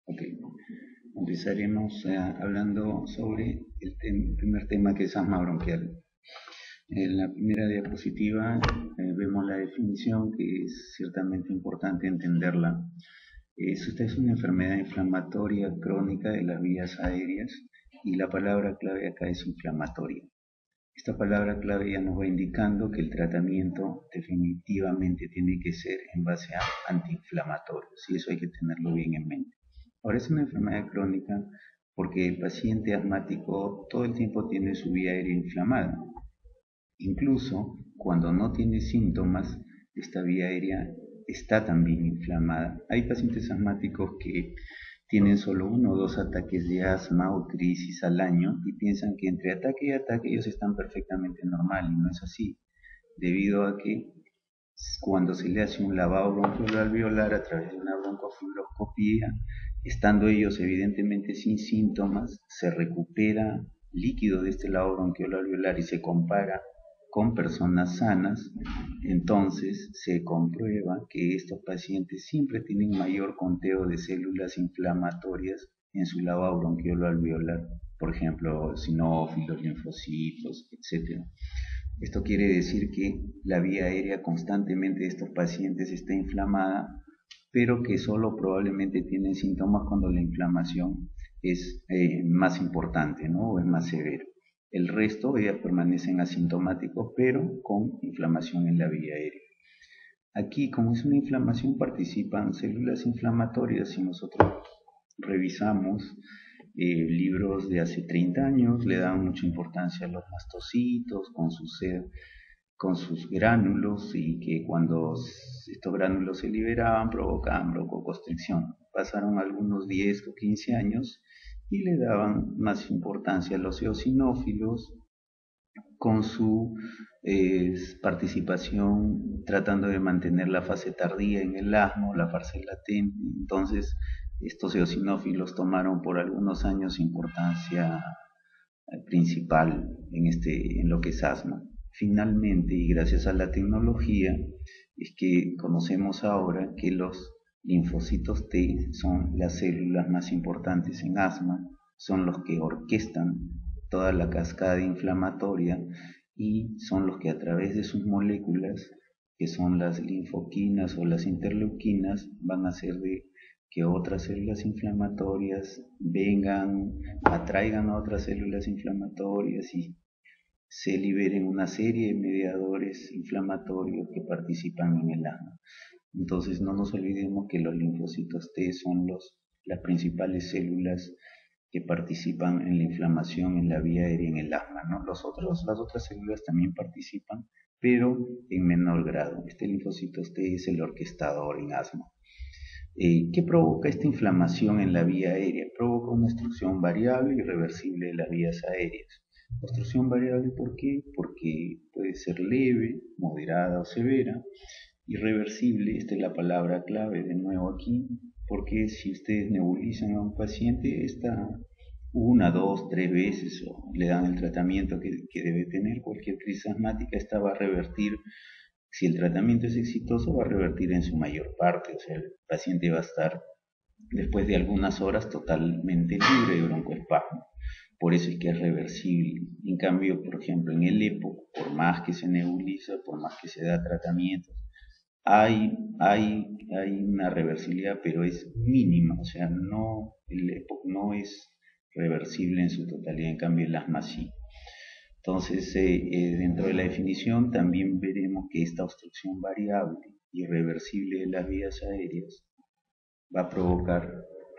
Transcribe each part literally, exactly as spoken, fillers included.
Ok, empezaremos eh, hablando sobre el, tem- el primer tema, que es asma bronquial. En la primera diapositiva eh, vemos la definición, que es ciertamente importante entenderla. Es, esta es una enfermedad inflamatoria crónica de las vías aéreas y la palabra clave acá es inflamatoria. Esta palabra clave ya nos va indicando que el tratamiento definitivamente tiene que ser en base a antiinflamatorios, y eso hay que tenerlo bien en mente. Ahora, es una enfermedad crónica porque el paciente asmático todo el tiempo tiene su vía aérea inflamada. Incluso cuando no tiene síntomas, esta vía aérea está también inflamada. Hay pacientes asmáticos que tienen solo uno o dos ataques de asma o crisis al año y piensan que entre ataque y ataque ellos están perfectamente normal, y no es así, debido a que cuando se le hace un lavado bronquiolo-alveolar a través de una broncofibroscopía, estando ellos evidentemente sin síntomas, se recupera líquido de este lavado bronquiolo-alveolar y se compara con personas sanas. Entonces se comprueba que estos pacientes siempre tienen mayor conteo de células inflamatorias en su lavado bronquiolo-alveolar, por ejemplo, eosinófilos, linfocitos, etcétera. Esto quiere decir que la vía aérea constantemente de estos pacientes está inflamada, pero que solo probablemente tienen síntomas cuando la inflamación es eh, más importante, ¿no? O es más severa. El resto, ellas permanecen asintomáticos, pero con inflamación en la vía aérea. Aquí, como es una inflamación, participan células inflamatorias. Si nosotros revisamos eh, libros de hace treinta años, le dan mucha importancia a los mastocitos con sus, con sus gránulos, y que cuando estos gránulos se liberaban provocaban broncoconstricción. Pasaron algunos diez o quince años y le daban más importancia a los eosinófilos, con su eh, participación tratando de mantener la fase tardía en el asma, la fase latente. Entonces, estos eosinófilos tomaron por algunos años importancia principal en, este, en lo que es asma. Finalmente, y gracias a la tecnología, es que conocemos ahora que los linfocitos T son las células más importantes en asma, son los que orquestan toda la cascada inflamatoria y son los que, a través de sus moléculas, que son las linfoquinas o las interleuquinas, van a hacer de que otras células inflamatorias vengan, atraigan a otras células inflamatorias y se liberen una serie de mediadores inflamatorios que participan en el asma. Entonces, no nos olvidemos que los linfocitos T son los, las principales células que participan en la inflamación en la vía aérea en el asma, ¿no? Los otros, las otras células también participan, pero en menor grado. Este linfocito T es el orquestador en asma. Eh, ¿Qué provoca esta inflamación en la vía aérea? Provoca una obstrucción variable y reversible de las vías aéreas. Obstrucción variable, ¿por qué? Porque puede ser leve, moderada o severa. Irreversible, esta es la palabra clave de nuevo aquí, porque si ustedes nebulizan a un paciente, esta una, dos, tres veces, o le dan el tratamiento que, que debe tener cualquier crisis asmática, esta va a revertir. Si el tratamiento es exitoso, va a revertir en su mayor parte, o sea, el paciente va a estar después de algunas horas totalmente libre de broncoespasmo. Por eso es que es reversible. En cambio, por ejemplo, en el EPOC, por más que se nebuliza, por más que se da tratamiento, hay, hay, hay una reversibilidad, pero es mínima, o sea, no, el EPOC no es reversible en su totalidad, en cambio el asma sí. Entonces, eh, eh, dentro de la definición también veremos que esta obstrucción variable y reversible de las vías aéreas va a provocar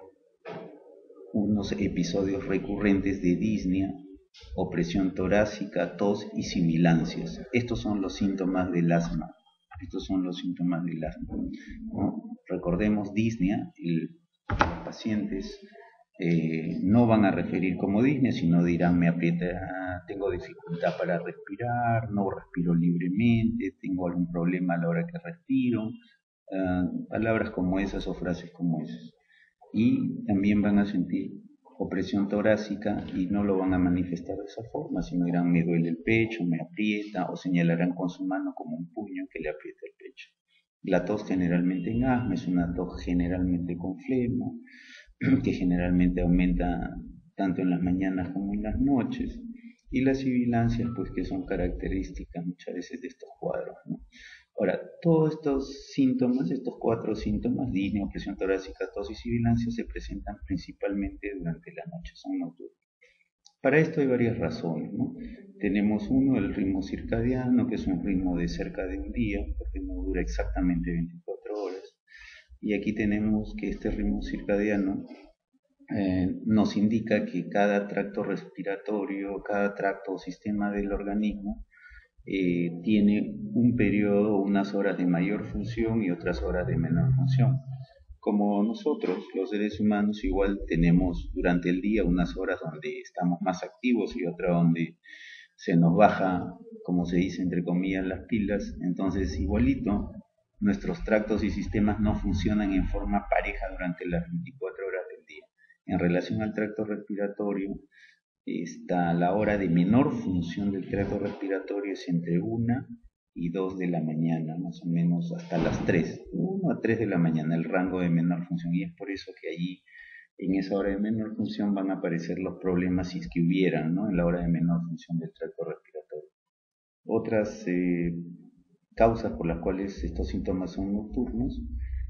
unos episodios recurrentes de disnea, opresión torácica, tos y sibilancias. Estos son los síntomas del asma. Estos son los síntomas del asma, ¿no? Recordemos, disnea, el, los pacientes eh, no van a referir como disnea, sino dirán: me aprieta, tengo dificultad para respirar, no respiro libremente, tengo algún problema a la hora que respiro, uh, palabras como esas o frases como esas. Y también van a sentir opresión torácica y no lo van a manifestar de esa forma, sino dirán: me duele el pecho, me aprieta, o señalarán con su mano como un puño que le aprieta el pecho. La tos generalmente en asma es una tos generalmente con flema, que generalmente aumenta tanto en las mañanas como en las noches, y las sibilancias, pues que son características muchas veces de estos cuadros, ¿no? Ahora, todos estos síntomas, estos cuatro síntomas, disnea, opresión torácica, tos y sibilancia, se presentan principalmente durante la noche, son nocturnos. Para esto hay varias razones, ¿no? Tenemos uno, el ritmo circadiano, que es un ritmo de cerca de un día, porque no dura exactamente veinticuatro horas. Y aquí tenemos que este ritmo circadiano eh, nos indica que cada tracto respiratorio, cada tracto o sistema del organismo eh, tiene un periodo, unas horas de mayor función y otras horas de menor función. Como nosotros, los seres humanos, igual tenemos durante el día unas horas donde estamos más activos y otras donde se nos baja, como se dice entre comillas, las pilas. Entonces, igualito, nuestros tractos y sistemas no funcionan en forma pareja durante las veinticuatro horas del día. En relación al tracto respiratorio, está la hora de menor función del tracto respiratorio es entre una y dos de la mañana, más o menos hasta las tres, una a tres de la mañana, el rango de menor función. Y es por eso que allí, en esa hora de menor función, van a aparecer los problemas si es que hubieran, ¿no? En la hora de menor función del tracto respiratorio. Otras eh, causas por las cuales estos síntomas son nocturnos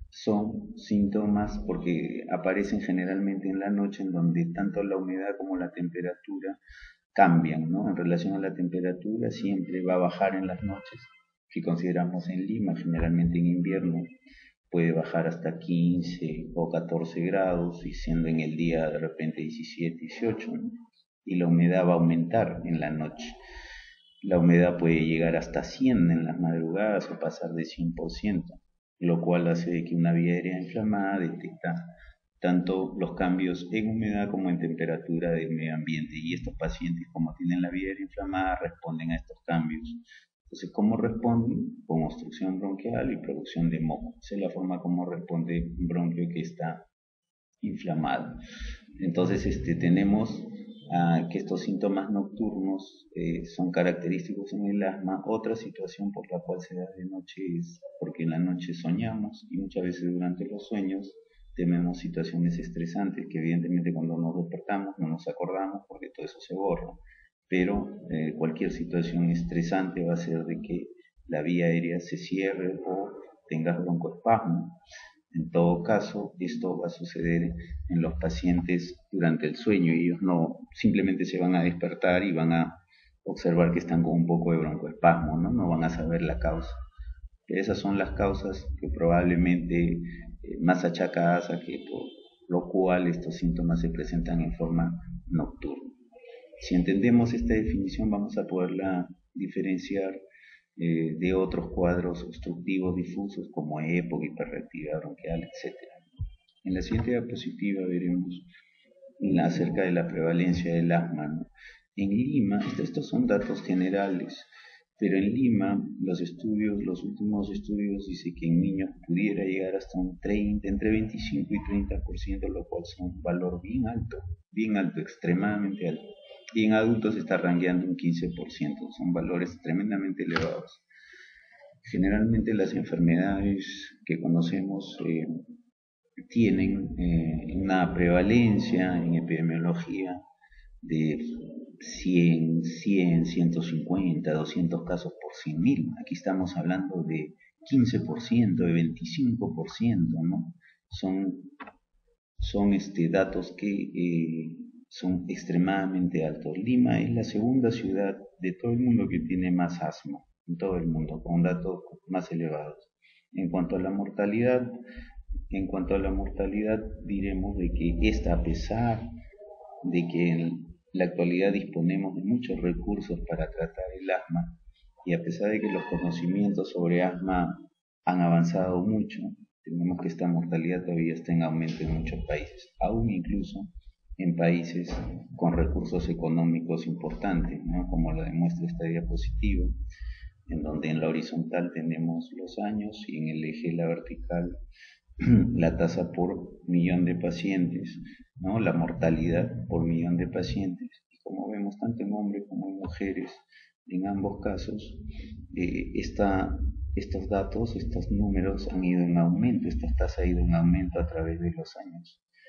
son síntomas porque aparecen generalmente en la noche, en donde tanto la humedad como la temperatura cambian, ¿no? En relación a la temperatura siempre va a bajar en las noches. Si consideramos en Lima, generalmente en invierno puede bajar hasta quince o catorce grados, y siendo en el día de repente diecisiete, dieciocho, ¿no? Y la humedad va a aumentar en la noche. La humedad puede llegar hasta cien en las madrugadas o pasar de cien por ciento, lo cual hace que una vía aérea inflamada detecta tanto los cambios en humedad como en temperatura del medio ambiente. Y estos pacientes, como tienen la vía aérea inflamada, responden a estos cambios. Entonces, ¿cómo responden? Con obstrucción bronquial y producción de moco. Esa es la forma como responde un bronquio que está inflamado. Entonces, este, tenemos uh, que estos síntomas nocturnos eh, son característicos en el asma. Otra situación por la cual se da de noche es porque en la noche soñamos, y muchas veces durante los sueños tenemos situaciones estresantes que evidentemente cuando nos despertamos no nos acordamos porque todo eso se borra, pero eh, cualquier situación estresante va a hacer de que la vía aérea se cierre o tengas broncoespasmo. En todo caso, esto va a suceder en los pacientes durante el sueño, y ellos no simplemente se van a despertar y van a observar que están con un poco de broncoespasmo, ¿no? No van a saber la causa. Esas son las causas que probablemente eh, más achacadas a que por lo cual estos síntomas se presentan en forma nocturna. Si entendemos esta definición, vamos a poderla diferenciar eh, de otros cuadros obstructivos difusos como EPOC, hiperreactividad bronquial, etcétera. En la siguiente diapositiva veremos acerca de la prevalencia del asma, ¿no? En Lima, estos son datos generales, pero en Lima los estudios, los últimos estudios dicen que en niños pudiera llegar hasta un treinta, entre veinticinco y treinta por ciento, lo cual es un valor bien alto, bien alto, extremadamente alto. Y en adultos está rangueando un quince por ciento, son valores tremendamente elevados. Generalmente las enfermedades que conocemos eh, tienen eh, una prevalencia en epidemiología de cien, cien, ciento cincuenta, doscientos casos por cien mil. Aquí estamos hablando de quince por ciento, de veinticinco por ciento, ¿no? Son, son este, datos que eh, son extremadamente altos. Lima es la segunda ciudad de todo el mundo que tiene más asma, en todo el mundo, con datos más elevados. En cuanto a la mortalidad, en cuanto a la mortalidad, diremos de que esta, a pesar de que en la actualidad disponemos de muchos recursos para tratar el asma, y a pesar de que los conocimientos sobre asma han avanzado mucho, tenemos que esta mortalidad todavía está en aumento en muchos países, aún incluso en países con recursos económicos importantes, ¿no? Como lo demuestra esta diapositiva, en donde en la horizontal tenemos los años y en el eje, la vertical, la tasa por millón de pacientes, ¿no? La mortalidad por millón de pacientes. Y como vemos, tanto en hombres como en mujeres, en ambos casos, eh, esta, estos datos, estos números han ido en aumento, esta tasa ha ido en aumento a través de los años.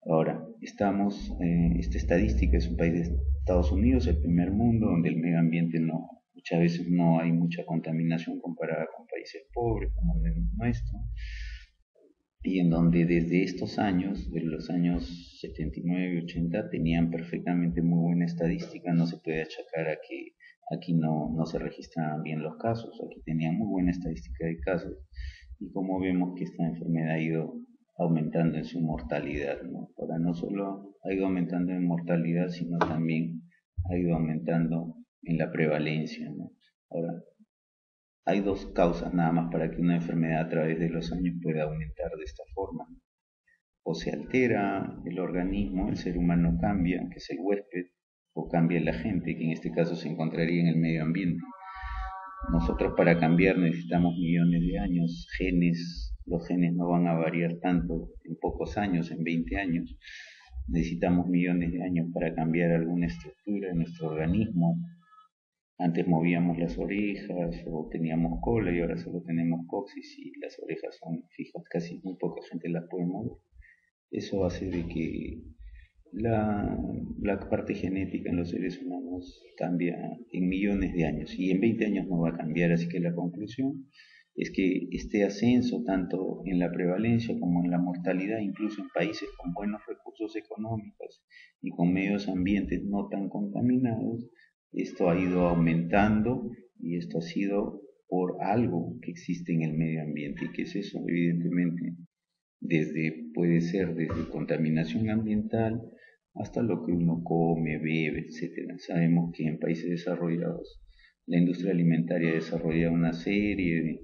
Ahora, estamos, eh, esta estadística es un país de Estados Unidos, el primer mundo, donde el medio ambiente no, muchas veces no hay mucha contaminación comparada con países pobres como el nuestro, y en donde desde estos años, de los años setenta y nueve y ochenta, tenían perfectamente muy buena estadística. No se puede achacar a que aquí no, no se registraban bien los casos, aquí tenían muy buena estadística de casos, y como vemos que esta enfermedad ha ido aumentando en su mortalidad, ¿no? Ahora no solo ha ido aumentando en mortalidad, sino también ha ido aumentando en la prevalencia, ¿no? Ahora, hay dos causas nada más para que una enfermedad a través de los años pueda aumentar de esta forma. O se altera el organismo, el ser humano cambia, que es el huésped, o cambia el agente, que en este caso se encontraría en el medio ambiente. Nosotros para cambiar necesitamos millones de años, genes, los genes no van a variar tanto en pocos años, en veinte años. Necesitamos millones de años para cambiar alguna estructura de nuestro organismo. Antes movíamos las orejas o teníamos cola y ahora solo tenemos coxis y las orejas son fijas, casi muy poca gente las puede mover. Eso hace de que la, la parte genética en los seres humanos cambia en millones de años y en veinte años no va a cambiar, así que la conclusión es que este ascenso tanto en la prevalencia como en la mortalidad, incluso en países con buenos recursos económicos y con medios ambientes no tan contaminados, esto ha ido aumentando y esto ha sido por algo que existe en el medio ambiente. ¿Y qué es eso? Evidentemente, desde, puede ser desde contaminación ambiental hasta lo que uno come, bebe, etcétera. Sabemos que en países desarrollados la industria alimentaria desarrolla una serie de,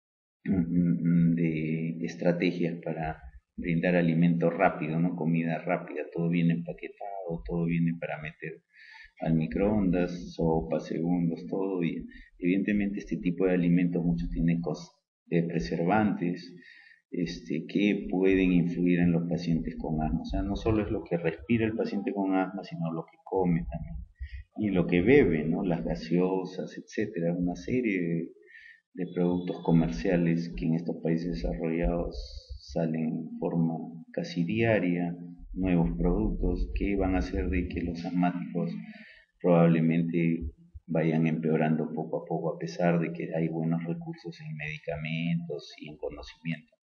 de estrategias para brindar alimento rápido, ¿no? Comida rápida, todo viene empaquetado, todo viene para meter al microondas, sopas, segundos, todo. Y evidentemente este tipo de alimentos muchos tienen cosas de preservantes, este, que pueden influir en los pacientes con asma. O sea, no solo es lo que respira el paciente con asma, sino lo que come también. Y lo que bebe, ¿no? Las gaseosas, etcétera. Una serie de, de productos comerciales que en estos países desarrollados salen en forma casi diaria, nuevos productos que van a hacer de que los asmáticos probablemente vayan empeorando poco a poco, a pesar de que hay buenos recursos en medicamentos y en conocimiento.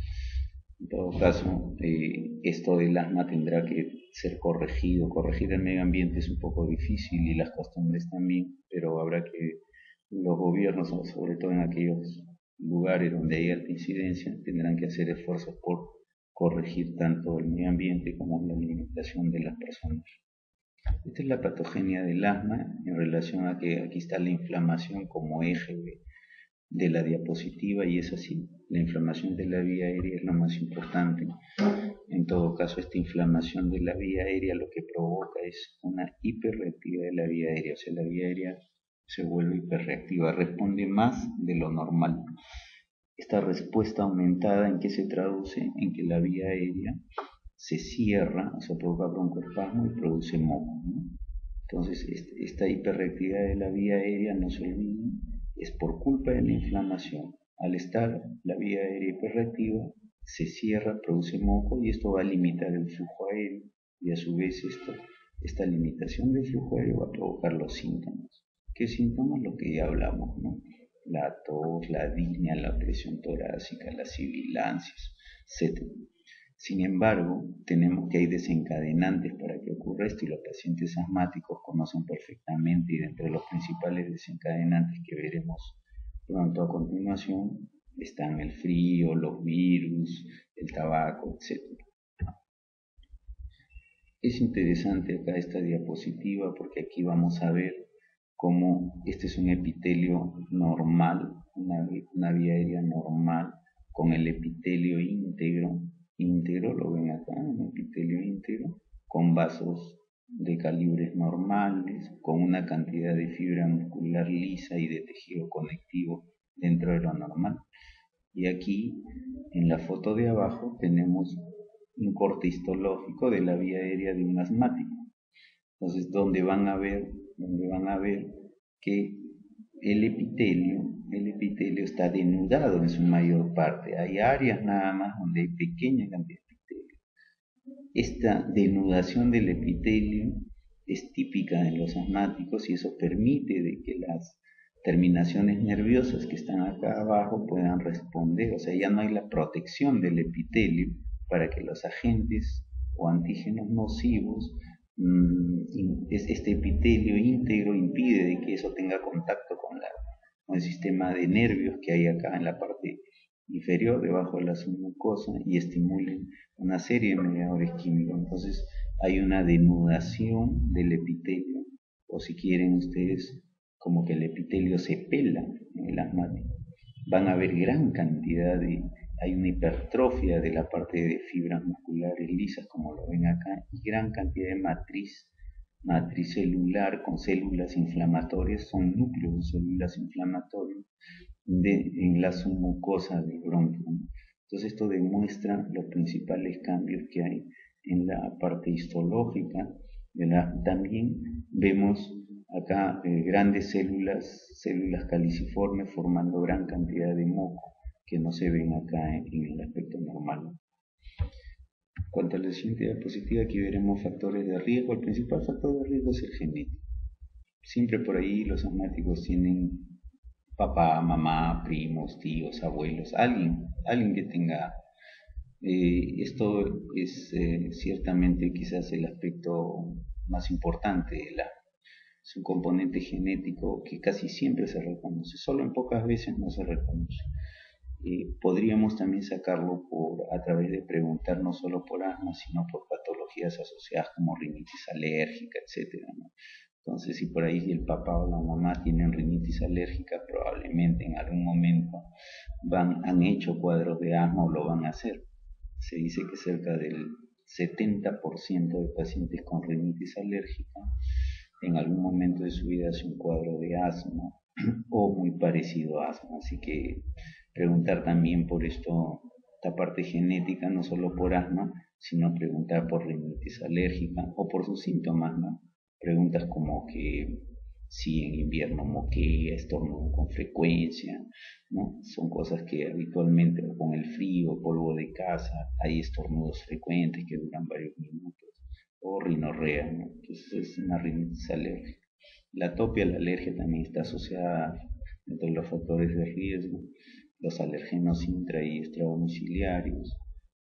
En todo caso, eh, esto del asma tendrá que ser corregido. Corregir el medio ambiente es un poco difícil y las costumbres también, pero habrá que los gobiernos, sobre todo en aquellos lugares donde hay alta incidencia, tendrán que hacer esfuerzos por corregir tanto el medio ambiente como la alimentación de las personas. Esta es la patogenia del asma en relación a que aquí está la inflamación como eje de, de la diapositiva, y es así. La inflamación de la vía aérea es lo más importante. En todo caso, esta inflamación de la vía aérea lo que provoca es una hiperreactividad de la vía aérea, o sea, la vía aérea se vuelve hiperreactiva, responde más de lo normal. Esta respuesta aumentada, ¿en qué se traduce? En que la vía aérea se cierra, o sea, provoca broncoespasmo y produce moco, ¿no? Entonces, esta hiperreactividad de la vía aérea, no se olviden, es por culpa de la inflamación. Al estar la vía aérea hiperreactiva, se cierra, produce moco y esto va a limitar el flujo aéreo, y a su vez esto, esta limitación del flujo aéreo va a provocar los síntomas. ¿Qué síntomas? Lo que ya hablamos, ¿no? La tos, la disnea, la presión torácica, las sibilancias, etcétera. Sin embargo, tenemos que hay desencadenantes para que ocurra esto, y los pacientes asmáticos conocen perfectamente, y dentro de los principales desencadenantes que veremos pronto a continuación están el frío, los virus, el tabaco, etcétera. Es interesante acá esta diapositiva porque aquí vamos a ver cómo este es un epitelio normal, una, una vía aérea normal con el epitelio íntegro. Íntegro, lo ven acá, un epitelio íntegro, con vasos de calibres normales, con una cantidad de fibra muscular lisa y de tejido conectivo dentro de lo normal. Y aquí, en la foto de abajo, tenemos un corte histológico de la vía aérea de un asmático. Entonces, donde van a ver, donde van a ver que el epitelio, el epitelio está denudado en su mayor parte. Hay áreas nada más donde hay pequeña cantidad de epitelio. esta denudación del epitelio es típica en los asmáticos y eso permite de que las terminaciones nerviosas que están acá abajo puedan responder, o sea, ya no hay la protección del epitelio para que los agentes o antígenos nocivos, mmm, este epitelio íntegro impide de que eso tenga contacto con, la, con el sistema de nervios que hay acá en la parte inferior, debajo de la submucosa, y estimulen una serie de mediadores químicos. Entonces hay una denudación del epitelio, o si quieren ustedes, como que el epitelio se pela en el asmático. Van a ver gran cantidad de, hay una hipertrofia de la parte de fibras musculares lisas, como lo ven acá, y gran cantidad de matriz, matriz celular con células inflamatorias, son núcleos de células inflamatorias de, en la submucosa del bronquio. Entonces esto demuestra los principales cambios que hay en la parte histológica, ¿verdad? También vemos acá eh, grandes células, células caliciformes formando gran cantidad de moco que no se ven acá en, en el aspecto normal. Cuanto a la siguiente diapositiva, aquí veremos factores de riesgo. El principal factor de riesgo es el genético. Siempre por ahí los asmáticos tienen papá, mamá, primos, tíos, abuelos, alguien, alguien que tenga. Eh, esto es eh, ciertamente quizás el aspecto más importante de la, es un componente genético que casi siempre se reconoce, solo en pocas veces no se reconoce. Eh, podríamos también sacarlo por, a través de preguntar no solo por asma, sino por patologías asociadas como rinitis alérgica, etcétera, ¿no? Entonces, si por ahí el papá o la mamá tienen rinitis alérgica, probablemente en algún momento van, han hecho cuadros de asma o lo van a hacer. Se dice que cerca del setenta por ciento de pacientes con rinitis alérgica en algún momento de su vida hace un cuadro de asma o muy parecido a asma. Así que preguntar también por esto, esta parte genética, no solo por asma, sino preguntar por rinitis alérgica o por sus síntomas, ¿no? Preguntas como que si en invierno moquea, estornudo con frecuencia, ¿no? Son cosas que habitualmente con el frío, polvo de casa, hay estornudos frecuentes que duran varios minutos, o rinorrea, ¿no? Entonces es una rinitis alérgica. La atopia, la alergia también está asociada entre los factores de riesgo, los alergenos intra y extradomiciliarios.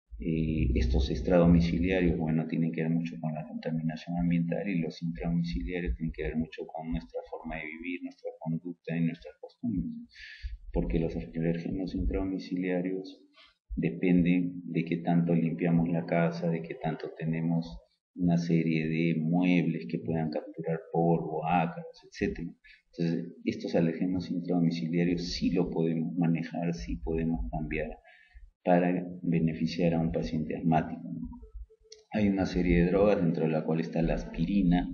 Eh, estos extradomiciliarios, bueno, tienen que ver mucho con la contaminación ambiental y los intradomiciliarios tienen que ver mucho con nuestra forma de vivir, nuestra conducta y nuestras costumbres, porque los alergenos intradomiciliarios dependen de qué tanto limpiamos la casa, de qué tanto tenemos una serie de muebles que puedan capturar polvo, ácaros, etcétera. Entonces, estos alergenos intradomiciliarios sí lo podemos manejar, sí podemos cambiar para beneficiar a un paciente asmático. Hay una serie de drogas dentro de la cual está la aspirina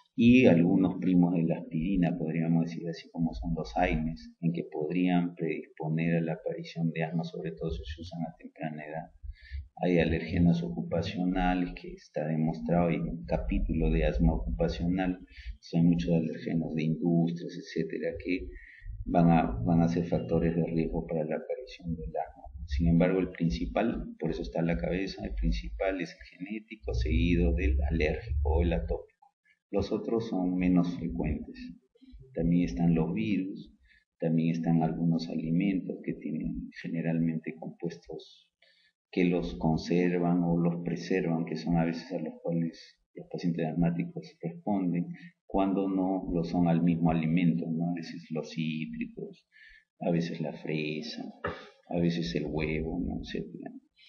y algunos primos de la aspirina, podríamos decir así como son los AINES, en que podrían predisponer a la aparición de asma, sobre todo si se usan a temprana edad. Hay alergenos ocupacionales que está demostrado, y en un capítulo de asma ocupacional, hay muchos alergenos de industrias, etcétera, que van a, van a ser factores de riesgo para la aparición del asma. Sin embargo, el principal, por eso está en la cabeza, el principal es el genético, seguido del alérgico o el atópico. Los otros son menos frecuentes. También están los virus, también están algunos alimentos que tienen generalmente compuestos que los conservan o los preservan, que son a veces a los cuales los pacientes asmáticos responden, cuando no lo son al mismo alimento, ¿no? A veces los cítricos, a veces la fresa, a veces el huevo, ¿no? etcétera.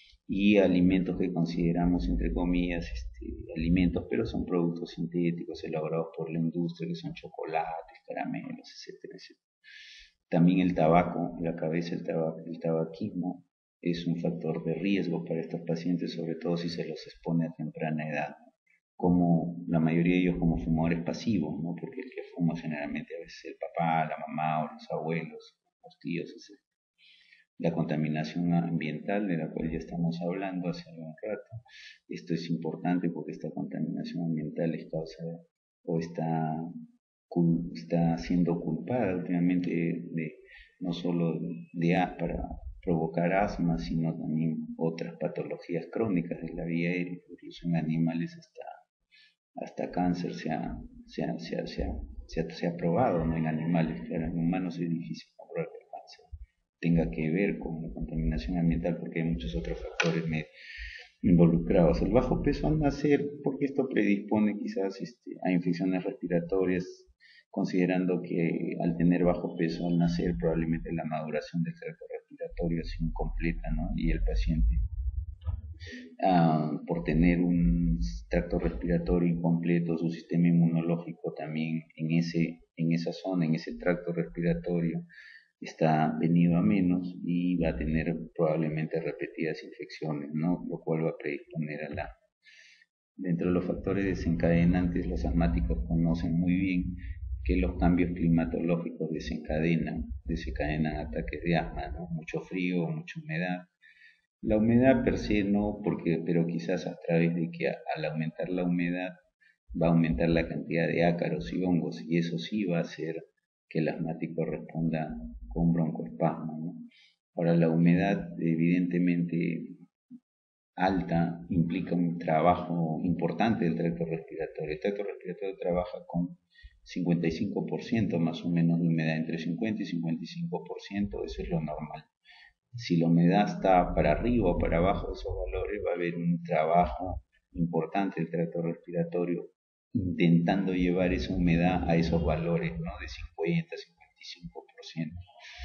Y alimentos que consideramos, entre comillas, este, alimentos, pero son productos sintéticos elaborados por la industria, que son chocolates, caramelos, etcétera, etcétera. También el tabaco, la cabeza, el, tabac, el tabaquismo, es un factor de riesgo para estos pacientes, sobre todo si se los expone a temprana edad, como la mayoría de ellos como fumadores pasivos, ¿no? Porque el que fuma generalmente a veces el papá, la mamá o los abuelos, los tíos, etcétera. La contaminación ambiental de la cual ya estamos hablando hace un rato, esto es importante porque esta contaminación ambiental es causa o está, está siendo culpada últimamente de, de no solo de, de para provocar asma, sino también otras patologías crónicas de la vía aérea, incluso en animales hasta, hasta cáncer se ha, se ha, se ha, se ha, se ha, se ha probado, ¿no? En animales, claro, en humanos es difícil comprobar que el cáncer tenga que ver con la contaminación ambiental porque hay muchos otros factores involucrados. El bajo peso al nacer, porque esto predispone quizás este, a infecciones respiratorias, considerando que al tener bajo peso al nacer probablemente la maduración del tracto respiratorio es incompleta, ¿no? Y el paciente, uh, por tener un tracto respiratorio incompleto, su sistema inmunológico también en, ese, en esa zona, en ese tracto respiratorio, está venido a menos y va a tener probablemente repetidas infecciones, ¿no? Lo cual va a predisponer a la... Dentro de los factores desencadenantes, los asmáticos conocen muy bien que los cambios climatológicos desencadenan, desencadenan ataques de asma, ¿no? Mucho frío, mucha humedad. La humedad per se no, porque, pero quizás a través de que al aumentar la humedad va a aumentar la cantidad de ácaros y hongos, y eso sí va a hacer que el asmático responda con broncoespasmo, ¿no? Ahora, la humedad evidentemente alta implica un trabajo importante del tracto respiratorio. El tracto respiratorio trabaja con cincuenta y cinco por ciento más o menos de humedad, entre cincuenta y cincuenta y cinco por ciento, eso es lo normal. Si la humedad está para arriba o para abajo de esos valores, va a haber un trabajo importante del tracto respiratorio intentando llevar esa humedad a esos valores, ¿no? De cincuenta, cincuenta y cinco por ciento.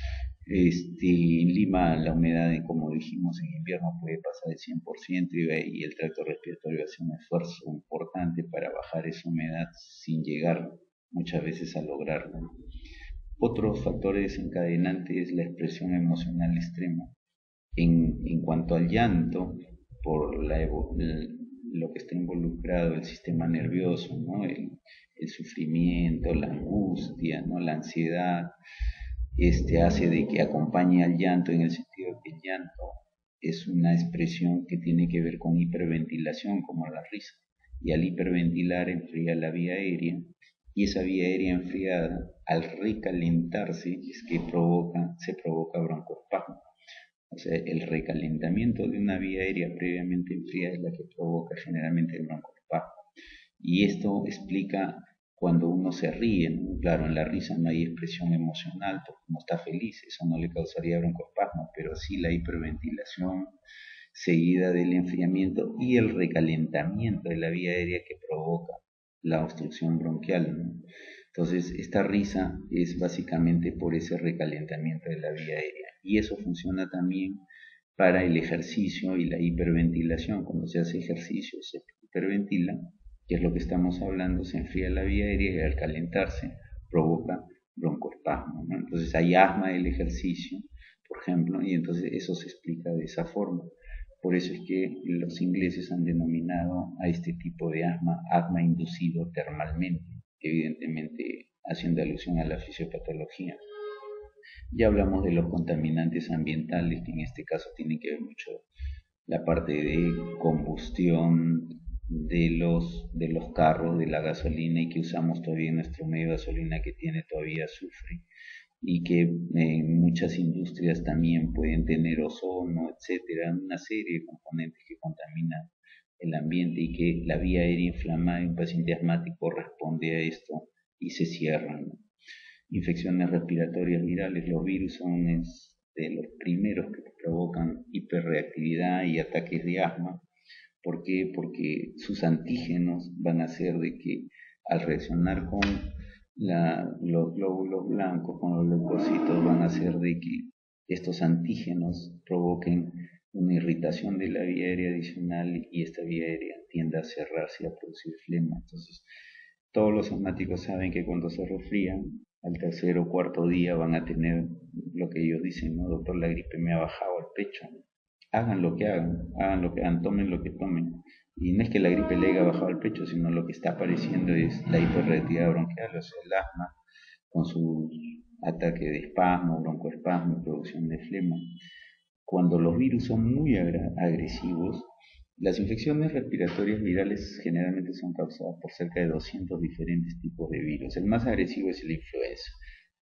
Este, en Lima la humedad, como dijimos, en invierno puede pasar del cien por ciento y, y el tracto respiratorio hace un esfuerzo importante para bajar esa humedad sin llegar muchas veces a lograrlo. Otro factor desencadenante es la expresión emocional extrema. En, en cuanto al llanto, por la, lo que está involucrado el sistema nervioso, ¿no? el, el sufrimiento, la angustia, ¿no? La ansiedad, este hace de que acompañe al llanto, en el sentido de que el llanto es una expresión que tiene que ver con hiperventilación, como la risa, y al hiperventilar enfría la vía aérea, y esa vía aérea enfriada, al recalentarse, es que provoca, se provoca broncoespasmo. O sea, el recalentamiento de una vía aérea previamente enfriada es la que provoca generalmente el broncoespasmo. Y esto explica cuando uno se ríe, ¿no? Claro, en la risa no hay expresión emocional porque uno está feliz, eso no le causaría broncoespasmo, pero sí la hiperventilación seguida del enfriamiento y el recalentamiento de la vía aérea que provoca la obstrucción bronquial, ¿no? Entonces, esta risa es básicamente por ese recalentamiento de la vía aérea. Y eso funciona también para el ejercicio y la hiperventilación. Cuando se hace ejercicio se hiperventila, que es lo que estamos hablando, se enfría la vía aérea y al calentarse provoca broncoespasmo, ¿no? Entonces hay asma del ejercicio, por ejemplo, y entonces eso se explica de esa forma. Por eso es que los ingleses han denominado a este tipo de asma asma inducido termalmente, evidentemente haciendo alusión a la fisiopatología. Ya hablamos de los contaminantes ambientales, que en este caso tienen que ver mucho la parte de combustión de los, de los carros, de la gasolina, y que usamos todavía en nuestro medio de gasolina que tiene todavía azufre, y que en muchas industrias también pueden tener ozono, etcétera, una serie de componentes que contaminan el ambiente y que la vía aérea inflamada de un paciente asmático responde a esto y se cierran, ¿no? Infecciones respiratorias virales, los virus son de los primeros que provocan hiperreactividad y ataques de asma. ¿Por qué? Porque sus antígenos van a hacer de que al reaccionar con la, los glóbulos blancos, con los leucocitos, van a hacer de que estos antígenos provoquen una irritación de la vía aérea adicional y esta vía aérea tiende a cerrarse y a producir flema. Entonces, todos los asmáticos saben que cuando se resfrían, al tercer o cuarto día van a tener lo que ellos dicen, ¿no? Doctor, la gripe me ha bajado al pecho. Hagan lo que hagan, hagan lo que hagan, tomen lo que tomen. Y no es que la gripe le haya bajado al pecho, sino lo que está apareciendo es la hiperreactividad bronquial, o sea, el asma, con su ataque de espasmo, broncoespasmo, producción de flema. Cuando los virus son muy agresivos, las infecciones respiratorias virales generalmente son causadas por cerca de doscientos diferentes tipos de virus. El más agresivo es la influenza,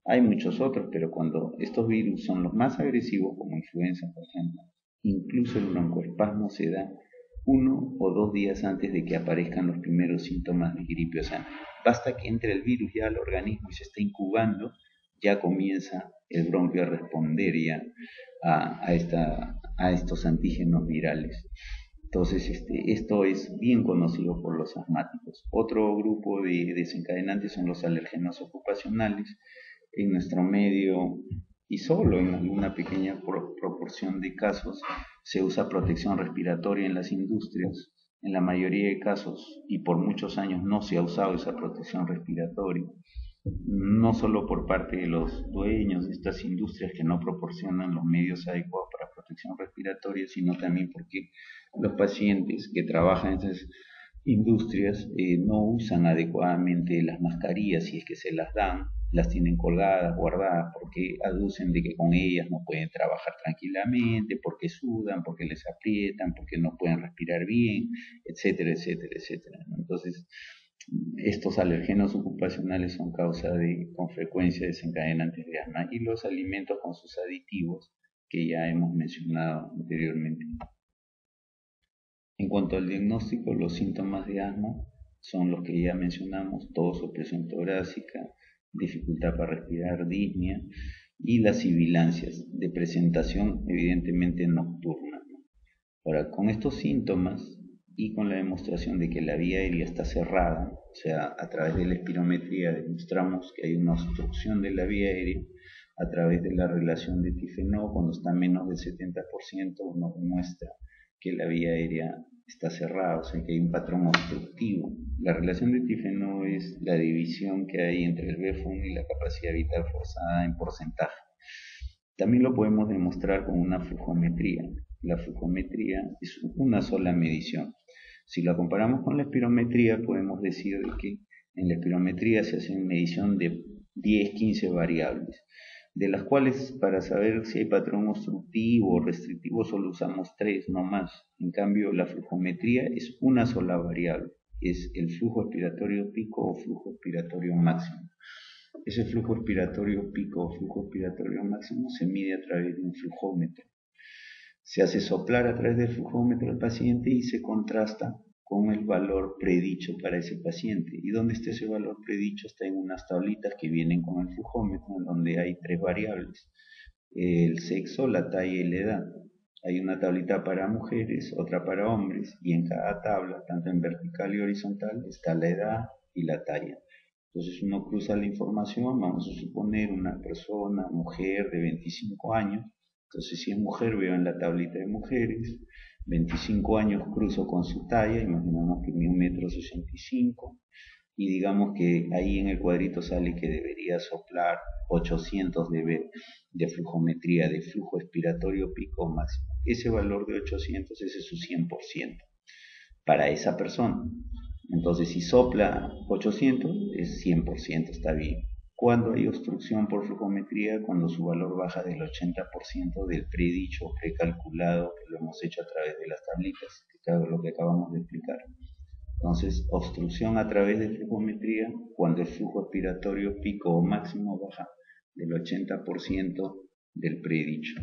Hay muchos otros, pero cuando estos virus son los más agresivos, como influenza, por ejemplo, incluso el broncoespasmo se da uno o dos días antes de que aparezcan los primeros síntomas de gripe. O sea, basta que entre el virus ya al organismo y se está incubando, ya comienza el bronquio a responder ya a, a, esta, a estos antígenos virales. Entonces, este, esto es bien conocido por los asmáticos. Otro grupo de desencadenantes son los alérgenos ocupacionales. En nuestro medio, y solo en alguna pequeña pro proporción de casos, se usa protección respiratoria en las industrias. En la mayoría de casos, y por muchos años, no se ha usado esa protección respiratoria, no solo por parte de los dueños de estas industrias que no proporcionan los medios adecuados para protección respiratoria, sino también porque los pacientes que trabajan en esas industrias eh, no usan adecuadamente las mascarillas, si es que se las dan, las tienen colgadas, guardadas, porque aducen de que con ellas no pueden trabajar tranquilamente, porque sudan, porque les aprietan, porque no pueden respirar bien, etcétera, etcétera, etcétera. Entonces, estos alergenos ocupacionales son causa de, con frecuencia, desencadenantes de asma, y los alimentos con sus aditivos que ya hemos mencionado anteriormente. En cuanto al diagnóstico, los síntomas de asma son los que ya mencionamos: tos o presión torácica, dificultad para respirar, disnea, y las sibilancias de presentación evidentemente nocturna. Ahora, con estos síntomas y con la demostración de que la vía aérea está cerrada, o sea, a través de la espirometría demostramos que hay una obstrucción de la vía aérea, a través de la relación de Tifenó, cuando está menos del setenta por ciento, nos demuestra que la vía aérea está cerrada, o sea que hay un patrón obstructivo. La relación de Tifenó es la división que hay entre el B F uno y la capacidad vital forzada en porcentaje. También lo podemos demostrar con una flujometría. La flujometría es una sola medición. Si la comparamos con la espirometría, podemos decir que en la espirometría se hace una medición de diez, quince variables, de las cuales, para saber si hay patrón obstructivo o restrictivo, solo usamos tres, no más. En cambio, la flujometría es una sola variable, es el flujo expiratorio pico o flujo expiratorio máximo. Ese flujo expiratorio pico o flujo expiratorio máximo se mide a través de un flujómetro. Se hace soplar a través del flujómetro al paciente y se contrasta con el valor predicho para ese paciente. ¿Y dónde está ese valor predicho? Está en unas tablitas que vienen con el flujómetro, en donde hay tres variables: el sexo, la talla y la edad. Hay una tablita para mujeres, otra para hombres, y en cada tabla, tanto en vertical y horizontal, está la edad y la talla. Entonces uno cruza la información, vamos a suponer una persona, mujer de veinticinco años. Entonces, si es mujer, veo en la tablita de mujeres, veinticinco años, cruzo con su talla, imaginamos que mide un metro sesenta y cinco, y digamos que ahí en el cuadrito sale que debería soplar ochocientos de, de flujometría, de flujo expiratorio pico máximo. Ese valor de ochocientos, ese es su cien por ciento para esa persona. Entonces, si sopla ochocientos, es cien por ciento, está bien. Cuando hay obstrucción por flujometría, cuando su valor baja del ochenta por ciento del predicho, precalculado, que lo hemos hecho a través de las tablitas, que es lo que acabamos de explicar. Entonces, obstrucción a través de flujometría, cuando el flujo expiratorio pico o máximo baja del ochenta por ciento del predicho.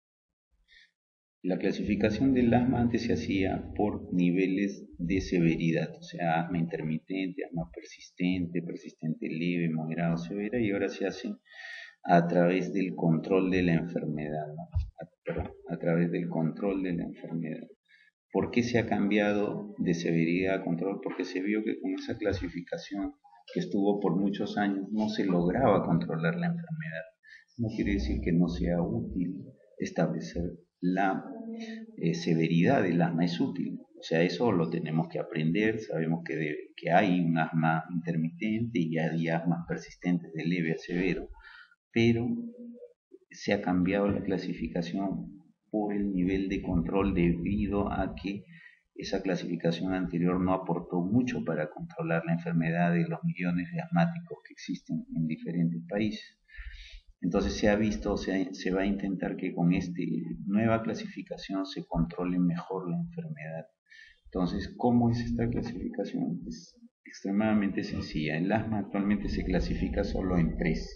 La clasificación del asma antes se hacía por niveles de severidad, o sea, asma intermitente, asma persistente, persistente leve, moderado, severa, y ahora se hace a través del control de la enfermedad, ¿no? a, perdón, a través del control de la enfermedad. ¿Por qué se ha cambiado de severidad a control? Porque se vio que con esa clasificación que estuvo por muchos años no se lograba controlar la enfermedad. No quiere decir que no sea útil establecer la eh, severidad del asma, es útil. O sea, eso lo tenemos que aprender. Sabemos que, debe, que hay un asma intermitente y hay asmas persistentes de leve a severo, pero se ha cambiado la clasificación por el nivel de control, debido a que esa clasificación anterior no aportó mucho para controlar la enfermedad de los millones de asmáticos que existen en diferentes países. Entonces se ha visto, se, se va a intentar que con esta nueva clasificación se controle mejor la enfermedad. Entonces, ¿cómo es esta clasificación? Es extremadamente sencilla. El asma actualmente se clasifica solo en tres.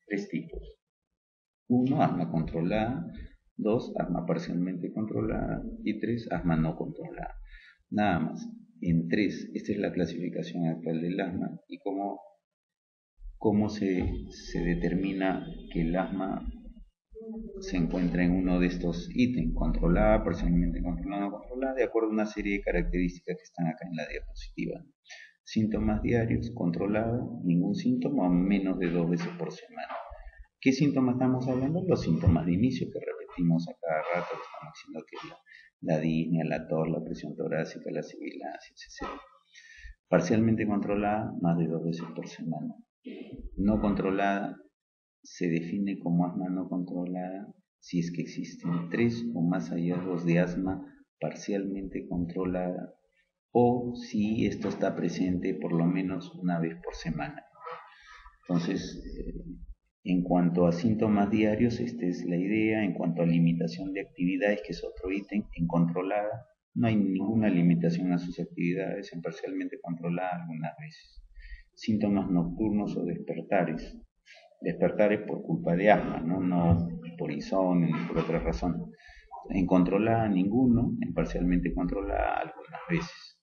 tres tipos. Uno, asma controlada. Dos, asma parcialmente controlada. Y tres, asma no controlada. Nada más. En tres, esta es la clasificación actual del asma. Y cómo, cómo se, se determina que el asma se encuentra en uno de estos ítems: controlada, parcialmente controlada, no controlada, de acuerdo a una serie de características que están acá en la diapositiva. Síntomas diarios: controlada, ningún síntoma o menos de dos veces por semana. ¿Qué síntomas estamos hablando? Los síntomas de inicio que repetimos a cada rato, que estamos diciendo que es la, la disnea, la tos, la presión torácica, la sibilancia, etcétera. Parcialmente controlada, más de dos veces por semana. No controlada se define como asma no controlada si es que existen tres o más hallazgos de asma parcialmente controlada, o si esto está presente por lo menos una vez por semana. Entonces, eh, en cuanto a síntomas diarios, esta es la idea. En cuanto a limitación de actividades, que es otro ítem, en controlada no hay ninguna limitación a sus actividades, en parcialmente controlada algunas veces. Síntomas nocturnos o despertares. Despertares por culpa de asma, no, no por insomnio ni por otra razón. En controlada ninguno, en parcialmente controlada algunas veces.